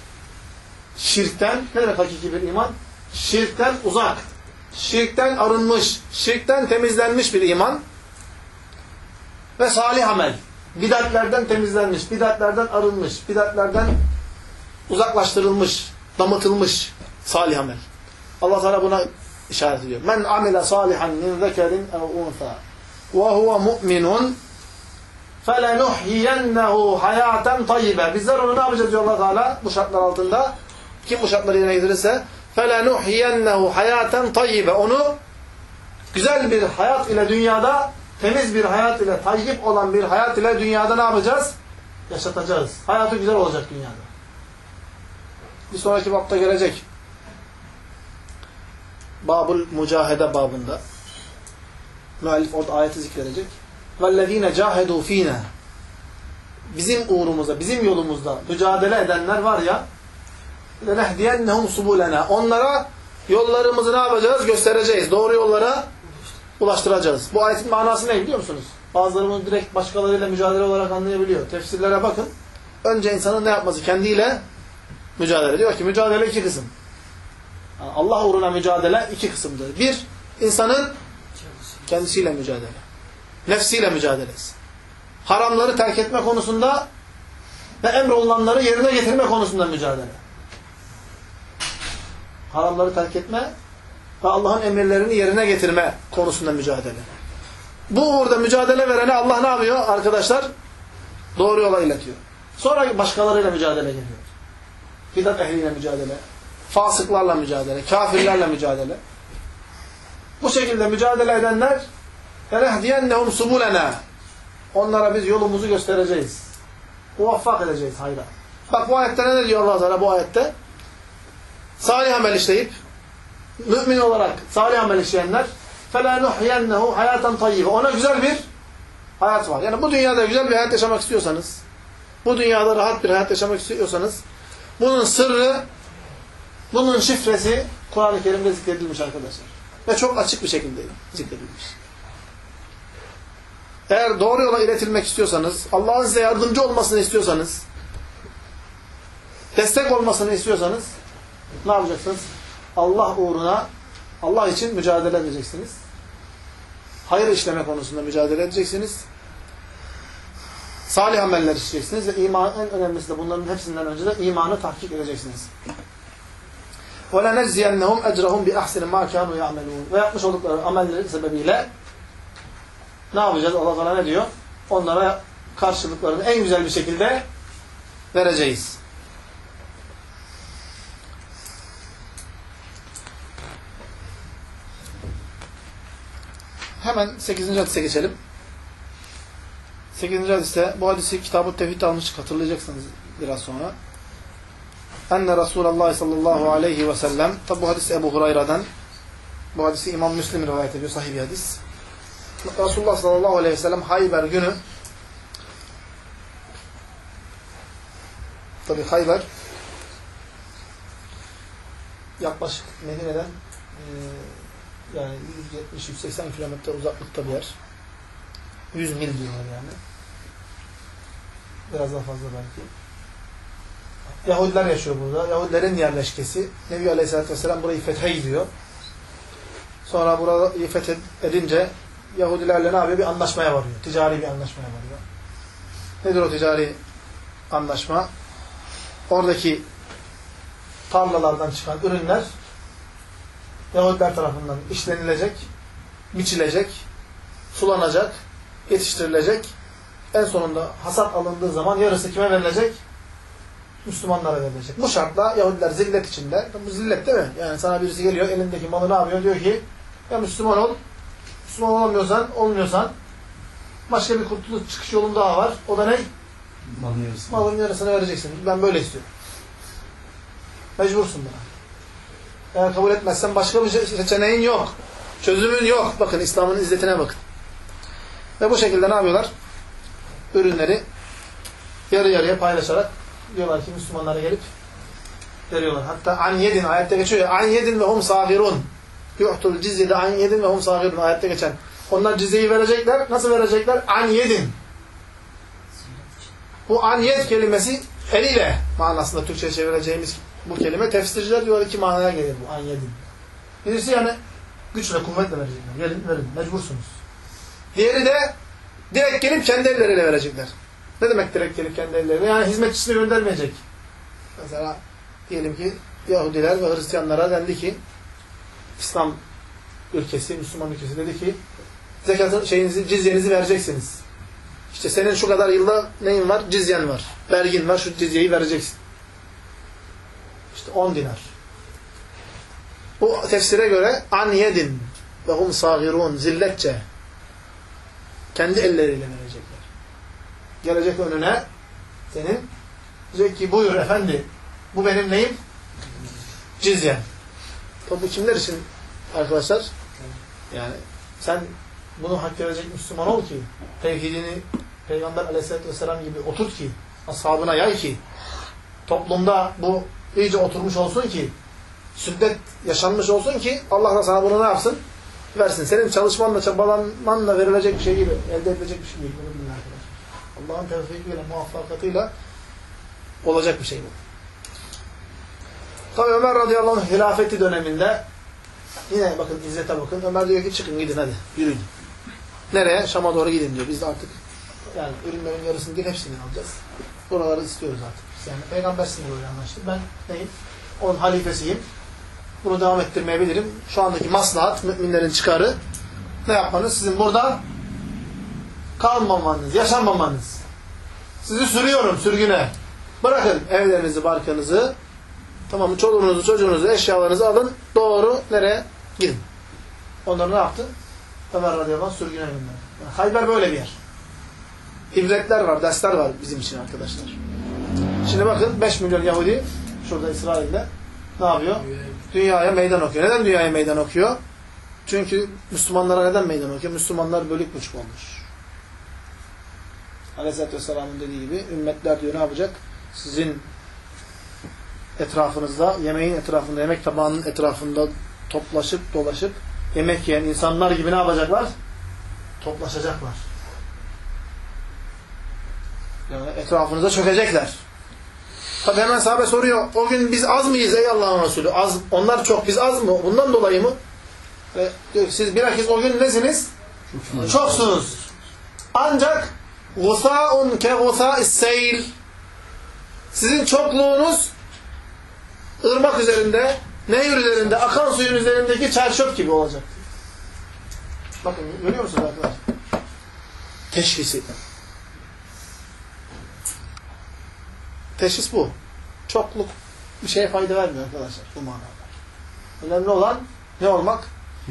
şirkten, ne demek hakiki bir iman? Şirkten uzak. Şirkten arınmış, şirkten temizlenmiş bir iman ve salih amel. Bidatlerden temizlenmiş, bidatlerden arınmış, bidatlerden uzaklaştırılmış, damıtılmış salih amel. Allah Teala buna işaret ediyor. Men amile salihan min zekerin ev unsa ve huve mu'minun felenuhyiyennehu hayaten tayyibe. Bizler onu ne yapacağız diyor Allah Teala bu şartlar altında? Kim bu şartları yerine getirirse felenuhyiyennehu hayaten tayyibe. Onu güzel bir hayat ile dünyada, temiz bir hayat ile, tayyip olan bir hayat ile dünyada ne yapacağız? Yaşatacağız. Hayatı güzel olacak dünyada. Bir sonraki bapta gelecek. Babul Mücahede babında. Müellif orada ayeti zikredecek. وَالَّذ۪ينَ جَاهَدُوا ف۪ينَا Bizim uğrumuzda, bizim yolumuzda mücadele edenler var ya, لَنَهْدِيَنَّهُمْ سُبُولَنَا Onlara yollarımızı ne yapacağız? Göstereceğiz. Doğru yollara ulaştıracağız. Bu ayetin manası ne biliyor musunuz? Bazılarımız direkt başkalarıyla mücadele olarak anlayabiliyor. Tefsirlere bakın. Önce insanın ne yapması? Kendiyle mücadele. Diyor ki mücadele iki kısım. Yani Allah uğruna mücadele iki kısımdır. Bir, insanın kendisiyle mücadele. Nefsiyle mücadelesi. Haramları terk etme konusunda ve emrolunanları yerine getirme konusunda mücadele. Haramları terk etme ve Allah'ın emirlerini yerine getirme konusunda mücadele. Bu uğurda mücadele verene Allah ne yapıyor arkadaşlar? Doğru yola iletiyor. Sonra başkalarıyla mücadele geliyor. Bidat ehliyle mücadele, fasıklarla mücadele, kafirlerle mücadele. Bu şekilde mücadele edenler فَلَهْدِيَنَّهُمْ سُبُولَنَا Onlara biz yolumuzu göstereceğiz. Muvaffak edeceğiz hayra. Bak bu ayette ne diyor Allah Teala bu ayette? Salih amel işleyip, mümin olarak salih amel işleyenler فَلَا نُحْيَنَّهُ hayatan tayyibe Ona güzel bir hayat var. Yani bu dünyada güzel bir hayat yaşamak istiyorsanız, bu dünyada rahat bir hayat yaşamak istiyorsanız, bunun sırrı, bunun şifresi Kur'an-ı Kerim'de zikredilmiş arkadaşlar. Ve çok açık bir şekilde zikredilmiş. Eğer doğru yola iletilmek istiyorsanız, Allah'ın size yardımcı olmasını istiyorsanız, destek olmasını istiyorsanız, ne yapacaksınız? Allah uğruna, Allah için mücadele edeceksiniz. Hayır işleme konusunda mücadele edeceksiniz. Salih ameller işleyeceksiniz ve iman, en önemlisi de bunların hepsinden önce de imanı tahkik edeceksiniz. وَلَنَجْزِيَنَّهُمْ اَجْرَهُمْ بِأَحْسِنِ مَا كَانُوا يَعْمَلُونَ Ve yapmış oldukları amelleri sebebiyle ne yapacağız? Allah Teala ne diyor? Onlara karşılıklarını en güzel bir şekilde vereceğiz. Hemen sekizinci hadise geçelim. sekizinci hadiste, bu hadisi Kitab-ı Tevhid almıştık, hatırlayacaksınız biraz sonra. Enne Resulullah sallallahu aleyhi ve sellem, tabi bu hadis Ebu Hurayra'dan, bu hadisi İmam Müslim rivayet ediyor, sahih bir hadis. Resulullah sallallahu aleyhi ve sellem Hayber günü, tabi Hayber yaklaşık Medine'den e, yani yüz yetmiş yüz seksen kilometre uzaklıkta bir yer. yüz mil diyorlar yani. Biraz daha fazla belki. Yahudiler yaşıyor burada. Yahudilerin yerleşkesi. Nebi Aleyhisselatü Vesselam burayı fethe gidiyor. Sonra burayı fethedince Yahudilerle ne yapıyor? Bir anlaşmaya varıyor. Ticari bir anlaşmaya varıyor. Nedir o ticari anlaşma? Oradaki tarlalardan çıkan ürünler Yahudiler tarafından işlenilecek, biçilecek, sulanacak, yetiştirilecek. En sonunda hasat alındığı zaman yarısı kime verilecek? Müslümanlara verilecek. Bu şartla Yahudiler zillet içinde. Bu zillet değil mi? Yani sana birisi geliyor, elindeki malı ne yapıyor? Diyor ki, ya Müslüman ol. Müslüman olamıyorsan, olmuyorsan başka bir kurtuluş çıkış yolun daha var. O da ne? Malın yarısını. Malın yarısını vereceksin. Ben böyle istiyorum. Mecbursun buna. Eğer kabul etmezsen başka bir seçeneğin yok. Çözümün yok. Bakın İslam'ın izzetine bakın. Ve bu şekilde ne yapıyorlar? Ürünleri yarı yarıya paylaşarak diyorlar ki Müslümanlara gelip veriyorlar. Hatta an yedin ayette geçiyor ya, an yedin ve hum sagirun. Yuhtul cizyede an yedin ve hum sagirun ayette geçen. Onlar cizyeyi verecekler. Nasıl verecekler? An yedin. Bu an yed kelimesi eliyle manasında Türkçe'ye çevireceğimiz bu kelime. Tefsirciler diyorlar iki manaya gelir bu an yedin. Birisi yani güçle, kuvvetle verecekler. Gelin verin. Mecbursunuz. Diğeri de direkt gelip kendi elleriyle verecekler. Ne demek direkt gelip kendi elleriyle? Yani hizmetçisini göndermeyecek. Mesela diyelim ki Yahudiler ve Hristiyanlara dendi ki İslam ülkesi, Müslüman ülkesi dedi ki zekatın şeyinizi, cizyenizi vereceksiniz. İşte senin şu kadar yılda neyin var? Cizyen var. Vergin var. Şu cizyeyi vereceksin. İşte on dinar. Bu tefsire göre an yedin. ve hum sagirun, zilletçe kendi elleriyle verecekler. Gelecek önüne senin, diyecek ki buyur efendi, bu benim neyim? Cizyem. Tabi kimler için arkadaşlar? Yani sen bunu hak verecek Müslüman ol ki, tevhidini Peygamber aleyhissalatü vesselam gibi oturt ki, ashabına yay ki, toplumda bu iyice oturmuş olsun ki, sünnet yaşanmış olsun ki, Allah da sana bunu ne yapsın? Versin. Senin çalışmanla, çabalanmanla verilecek bir şey gibi, elde edilecek bir şey değil. Bunu bilin arkadaşlar. Allah'ın tevfikiyle, muvaffakatıyla olacak bir şey bu. Tabi Ömer radıyallahu anh hilafeti döneminde, yine bakın İzzet'e bakın, Ömer diyor ki çıkın gidin hadi, yürüyün. Nereye? Şam'a doğru gidin diyor. Biz de artık yani ürünlerin yarısını değil hepsini alacağız. Buraları istiyoruz artık. Yani Peygamber sizinle böyle anlaştı. Ben neyim? Onun halifesiyim. Bunu devam ettirmeyebilirim. Şu andaki maslahat, müminlerin çıkarı ne yapmanız? Sizin burada kalmamanız, yaşanmamanız. Sizi sürüyorum sürgüne. Bırakın evlerinizi, barkınızı, tamam mı? Çoluğunuzu, çocuğunuzu, eşyalarınızı alın. Doğru nereye? Gidin. Onlar ne yaptı? Ömer radıyallahu anh sürgüne gönderdi. Yani Hayber böyle bir yer. İbretler var, dersler var bizim için arkadaşlar. Şimdi bakın beş milyon Yahudi şurada İsrail'de ne yapıyor? Dünyaya meydan okuyor. Neden dünyaya meydan okuyor? Çünkü Müslümanlara neden meydan okuyor? Müslümanlar bölük buçuk olmuş. Aleyhisselatü Vesselam'ın dediği gibi ümmetler diyor ne yapacak? Sizin etrafınızda, yemeğin etrafında, yemek tabağının etrafında toplaşıp dolaşıp yemek yiyen insanlar gibi ne yapacaklar? Toplaşacaklar. Yani etrafınıza çökecekler. Tabi hemen sahabe soruyor. O gün biz az mıyız ey Allah'ın Resulü? Az, onlar çok, biz az mı? Bundan dolayı mı? Ve diyor ki, siz bilakis o gün nesiniz? Çoksunuz. Ancak gusâ'un ke gusâ'is seyl. Sizin çokluğunuz ırmak üzerinde, nehir üzerinde, akan suyun üzerindeki çerçöp gibi olacak. Bakın görüyor musunuz arkadaşlar? Teşhisi. Teşhis bu. Çokluk bir şeye fayda vermiyor arkadaşlar bu manada. Önemli olan ne olmak?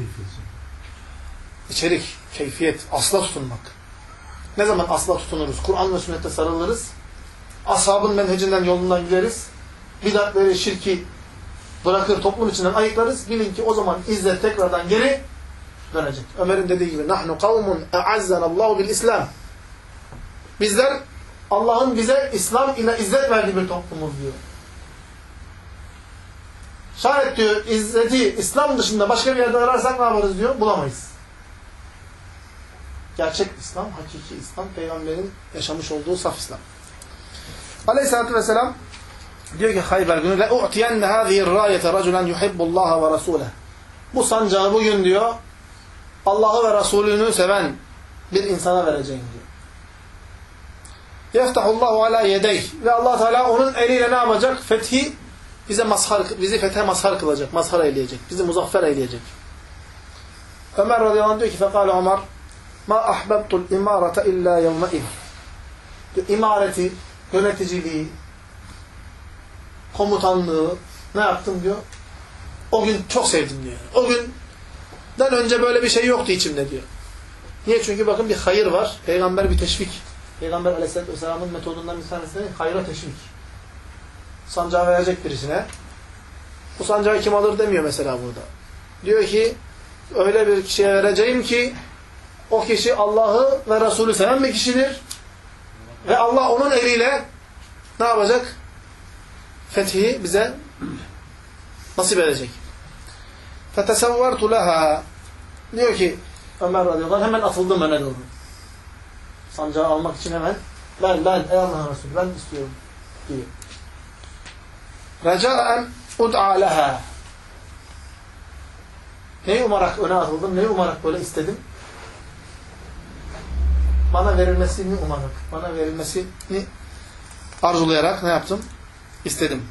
İçerik, keyfiyet, asla tutunmak. Ne zaman asla tutunuruz? Kur'an ve sünnette sarılırız. Ashabın menhecinden, yolundan gideriz. Bidatleri, şirki bırakır, toplum içinden ayıklarız. Bilin ki o zaman izzet tekrardan geri dönecek. Ömer'in dediği gibi nahnu kavmun e'azzanallahu bil İslam. Bizler Allah'ın bize İslam ile izzet verdiği bir toplumuz diyor. Şayet diyor izzeti İslam dışında başka bir yerde ararsak ne yaparız diyor? Bulamayız. Gerçek İslam, hakiki İslam, Peygamberin yaşamış olduğu saf İslam. Aleyhisselatü Vesselam diyor ki Hayber günü لَاُعْتِيَنَّ هَذِهِ الرَّايَةَ رَجُلًا يُحِبُّ اللّٰهَ وَرَسُولَهُ. Bu sancağı bugün diyor Allah'ı ve Resulünü seven bir insana vereceğim diyor. Yeftahullahu ala yedeyh. Ve Allah Teala onun eliyle ne yapacak? Fethi bize mazhar, bizi fethe mazhar kılacak, mazhar eyleyecek, bizi muzaffer eyleyecek. Ömer radıyallahu anh diyor ki fekâle Ömer ma ahbebtul imarete illa yevme'id. İmareti, yöneticiliği, komutanlığı ne yaptım diyor? O gün çok sevdim diyor. O günden önce böyle bir şey yoktu içimde diyor. Niye? Çünkü bakın bir hayır var. Peygamber bir teşvik. Peygamber aleyhisselatü vesselamın metodundan bir tanesi de hayra teşvik. Sancağı verecek birisine. Bu sancağı kim alır demiyor mesela burada. Diyor ki öyle bir kişiye vereceğim ki o kişi Allah'ı ve Resulü seven bir kişidir. Ve Allah onun eliyle ne yapacak? Fethi bize nasip edecek. فَتَسَوَّرْتُ لَهَا. Diyor ki Ömer radıyallahu anh hemen atıldım öne doğru. Sancağı almak için hemen ben ben ey Allah'ın Resulü ben istiyorum diyor. رَجَاءً اُدْعَى لَهَا. Neyi umarak öne atıldım? Neyi umarak böyle istedim? Bana verilmesini umarak, bana verilmesini arzulayarak ne yaptım? İstedim.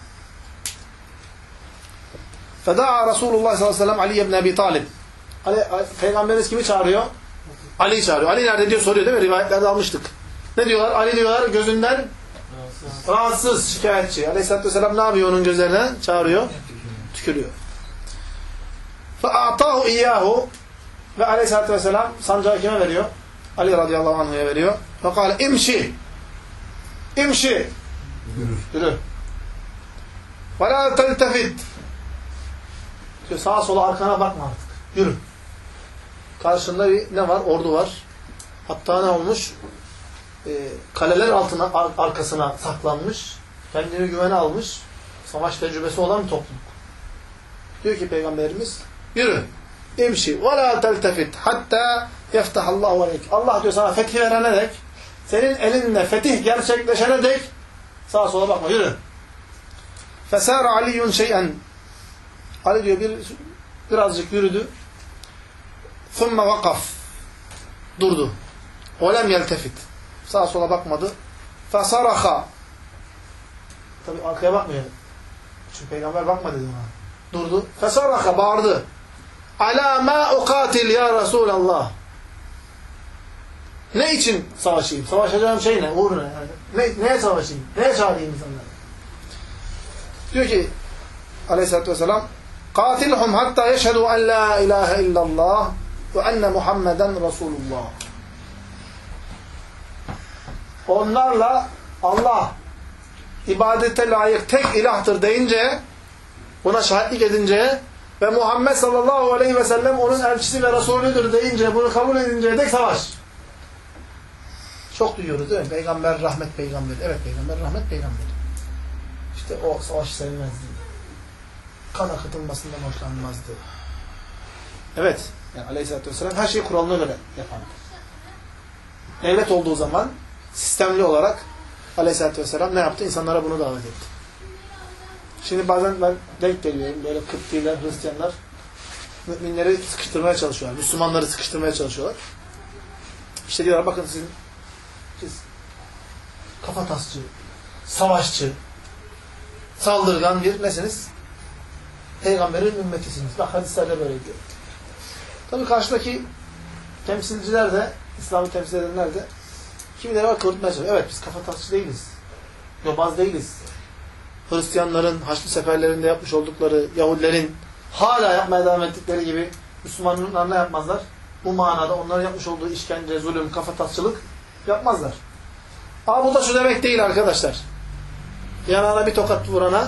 فَدَعَى رَسُولُ اللّٰهِ sallallahu aleyhi ve sellem Ali ibn Abi Talib. Ali, Peygamberimiz kimi çağırıyor? Ali'yi çağırıyor. Ali nerede diyor soruyor değil mi? Rivayetlerde almıştık. Ne diyorlar? Ali diyorlar gözünden rahatsız, rahatsız şikayetçi. Aleyhisselatü vesselam ne yapıyor onun gözlerine? Çağırıyor. Tükürüyor. فَاَعْطَاهُ اِيَّاهُ. Ve aleyhissalatü vesselam sancağı kime veriyor? Ali radıyallahu anh'a veriyor. Ve kâle imşi. İmşi. Yürü. Yürü. Ve lâ teltefit. Sağa sola arkana bakma artık. Yürü. Karşında bir ne var? Ordu var. Hatta ne olmuş? Ee, kaleler altına, ar arkasına saklanmış. Kendini güvene almış. Savaş tecrübesi olan bir topluluk. Diyor ki Peygamberimiz, yürü. İmşi. وَلَا تَلْتَفِتْ حَتَّى يَفْتَحَ اللّٰهُ عَلَيْكِ. Allah diyor sana fethi verene dek, senin elinde fetih gerçekleşene dek sağa sola bakma, yürü. فَسَارَ عَلِيٌّ شَيْئًا. Ali diyor bir, birazcık yürüdü. ثُمَّ وَقَفْ. Durdu. وَلَمْ يَلْتَفِتْ. Sağa sola bakmadı. فَصَرَخَ. Tabi arkaya bakmıyor. Çünkü Peygamber bakma dedi ona. Durdu. فَصَرَخَ. Bağırdı. عَلَى مَا اُقَاتِلْ يَا رَسُولَ اللّٰهِ. Ne için savaşayım? Savaşacağım şey ne? Uğruna yani. Ne, neye savaşayım? Neye çağırayım insanları? Diyor ki aleyhissalatü vesselam قَاتِلْهُمْ حَتَّى يَشْهَدُوا أَنْ لَا إِلَٰهَ إِلَّا اللّٰهِ وَأَنَّ مُحَمَّدًا رَسُولُ اللّٰهِ. Onlarla Allah ibadete layık tek ilahtır deyince, buna şahitlik edince ve Muhammed sallallahu aleyhi ve sellem onun elçisi ve Resulüdür deyince, bunu kabul edinceye dek savaş. Çok duyuyoruz değil mi? Peygamber rahmet peygamberi. Evet, peygamber rahmet peygamberi. İşte o savaşı sevmezdi. Kan akıtılmasından hoşlanmazdı. Evet, yani aleyhissalatü vesselam her şeyi kuralına göre yapardı. Devlet olduğu zaman sistemli olarak aleyhissalatü vesselam ne yaptı? İnsanlara bunu davet etti. Şimdi bazen ben denk geliyorum. Böyle Kıptiler, Hristiyanlar müminleri sıkıştırmaya çalışıyorlar. Müslümanları sıkıştırmaya çalışıyorlar. İşte diyorlar bakın sizin siz kafatasçı, savaşçı, saldırgan bir nesiniz? Peygamberin ümmetisiniz. Bak hadislerde böyle diyor. Tabii karşıdaki temsilciler de, İslam'ı temsil edenler de kimileri var kıvırtmaya çalışıyor. Evet biz kafatasçı değiliz. Yobaz değiliz. Hristiyanların Haçlı seferlerinde yapmış oldukları, Yahudilerin hala yapmaya devam ettikleri gibi Müslümanlar ne yapmazlar? Bu manada onların yapmış olduğu işkence, zulüm, kafatasçılık yapmazlar. Ama bu da şu demek değil arkadaşlar. Yanağına bir tokat vurana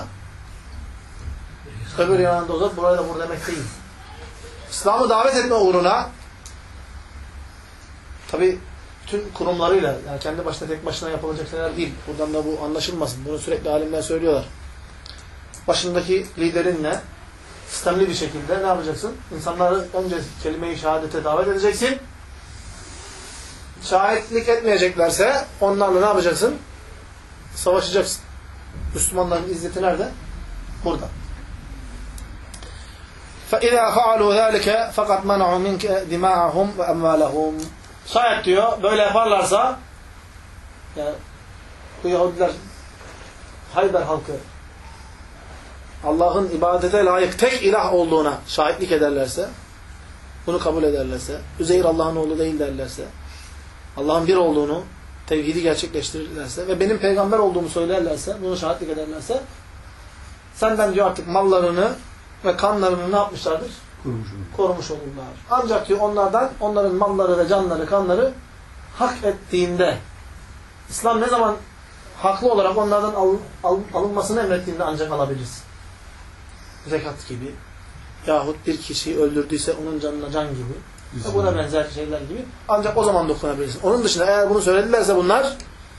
öbür yanağında uzat, buraya da vur demek değil. İslam'ı davet etme uğruna tabi bütün kurumlarıyla, yani kendi başına tek başına yapılacak şeyler değil. Buradan da bu anlaşılmasın. Bunu sürekli alimler söylüyorlar. Başındaki liderinle sistemli bir şekilde ne yapacaksın? İnsanları önce kelime-i şehadete davet edeceksin. Şahitlik etmeyeceklerse onlarla ne yapacaksın? Savaşacaksın. Müslümanların izzeti nerede? Burada. فَاِذَا فَعَلُوا ذَٰلِكَ فَقَدْ مَنَعُوا مِنْكَ دِمَاءَهُمْ وَاَمْوَالَهُمْ. Şayet diyor, böyle yaparlarsa, yani bu Yahudiler, Hayber halkı, Allah'ın ibadete layık tek ilah olduğuna şahitlik ederlerse, bunu kabul ederlerse, Üzeyr Allah'ın oğlu değil derlerse, Allah'ın bir olduğunu, tevhidi gerçekleştirirlerse ve benim peygamber olduğumu söylerlerse, bunu şahitlik ederlerse, senden diyor artık mallarını ve kanlarını ne yapmışlardır? Korumuş, Korumuş olurlar. Ancak diyor onlardan, onların malları ve canları, kanları hak ettiğinde, İslam ne zaman haklı olarak onlardan al, al, alınmasını emrettiğinde ancak alabilirsin. Zekat gibi yahut bir kişiyi öldürdüyse onun canına can gibi ve buna benzer şeyler gibi ancak o zaman dokunabilirsin. Onun dışında eğer bunu söyledilerse bunlar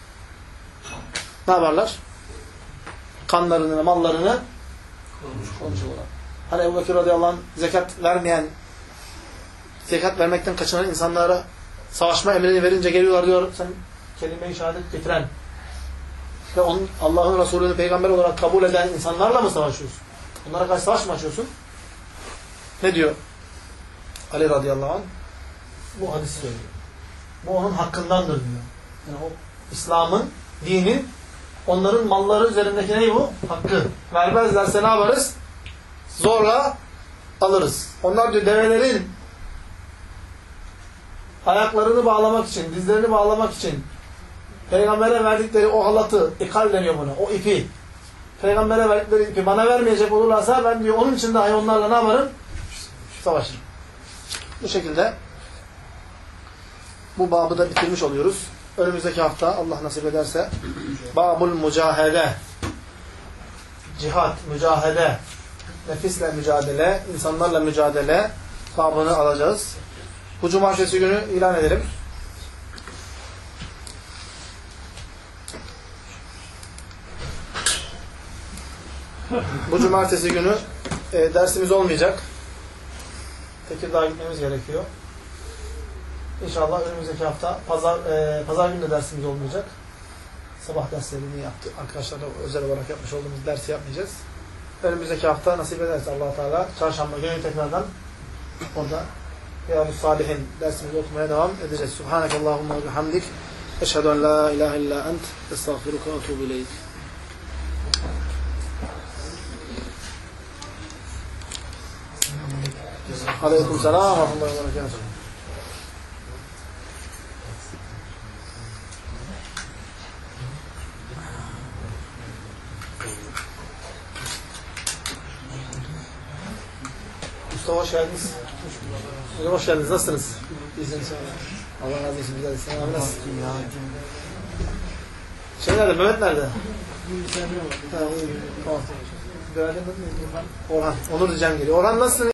ne yaparlar? Kanlarını ve mallarını korumuş olurlar. Hani Ebu Bekir radıyallahu anh zekat vermeyen, zekat vermekten kaçınan insanlara savaşma emrini verince geliyorlar diyor, sen kelime-i şehadet getiren ve onun Allah'ın Resulü'nü peygamber olarak kabul eden insanlarla mı savaşıyorsun? Onlara karşı savaş mı açıyorsun? Ne diyor Ali radıyallahu anh? Bu hadis söylüyor. Bu onun hakkındandır diyor. Yani o İslam'ın, dinin onların malları üzerindeki ne bu? Hakkı. Vermezlerse ne yaparız? Zorla alırız. Onlar diyor develerin ayaklarını bağlamak için, dizlerini bağlamak için Peygamber'e verdikleri o halatı, ikal deniyor buna, o ipi, Peygamber'e verdikleri ipi bana vermeyecek olurlarsa ben diyor onun için dahi onlarla ne yaparım? Savaşırım. Bu şekilde bu babı da bitirmiş oluyoruz. Önümüzdeki hafta Allah nasip ederse babul mücahede, cihat, mücahede, nefisle mücadele, insanlarla mücadele babını alacağız. Bu cumartesi günü ilan edelim. Bu cumartesi günü e, dersimiz olmayacak. Tekirdağ'a gitmemiz gerekiyor. İnşallah önümüzdeki hafta pazar e, pazar günü de dersimiz olmayacak. Sabah derslerini yaptık. Arkadaşlarla özel olarak yapmış olduğumuz dersi yapmayacağız. Önümüzdeki hafta nasip ederse Allah Teala çarşamba günü tekrardan orada Riyadus Salihin dersimizi okumaya devam edeceğiz. Subhanakallahumma ve bihamdik. Eşhedü en la ilahe illa ent. Estağfiruka ve etûbü ileyk. Aleyküm selam ve rahmetullahi ve berekatuhu. Mustafa hoş geldiniz. Hocam hoş geldiniz. Nasılsınız? İyisiniz. Allah razı olsun. Güzel. Sen abi nasılsın? Şey nerede? Mehmet nerede? Ha, iyi. Tamam. Orhan. Onur diyeceğim geliyor. Orhan nasılsın?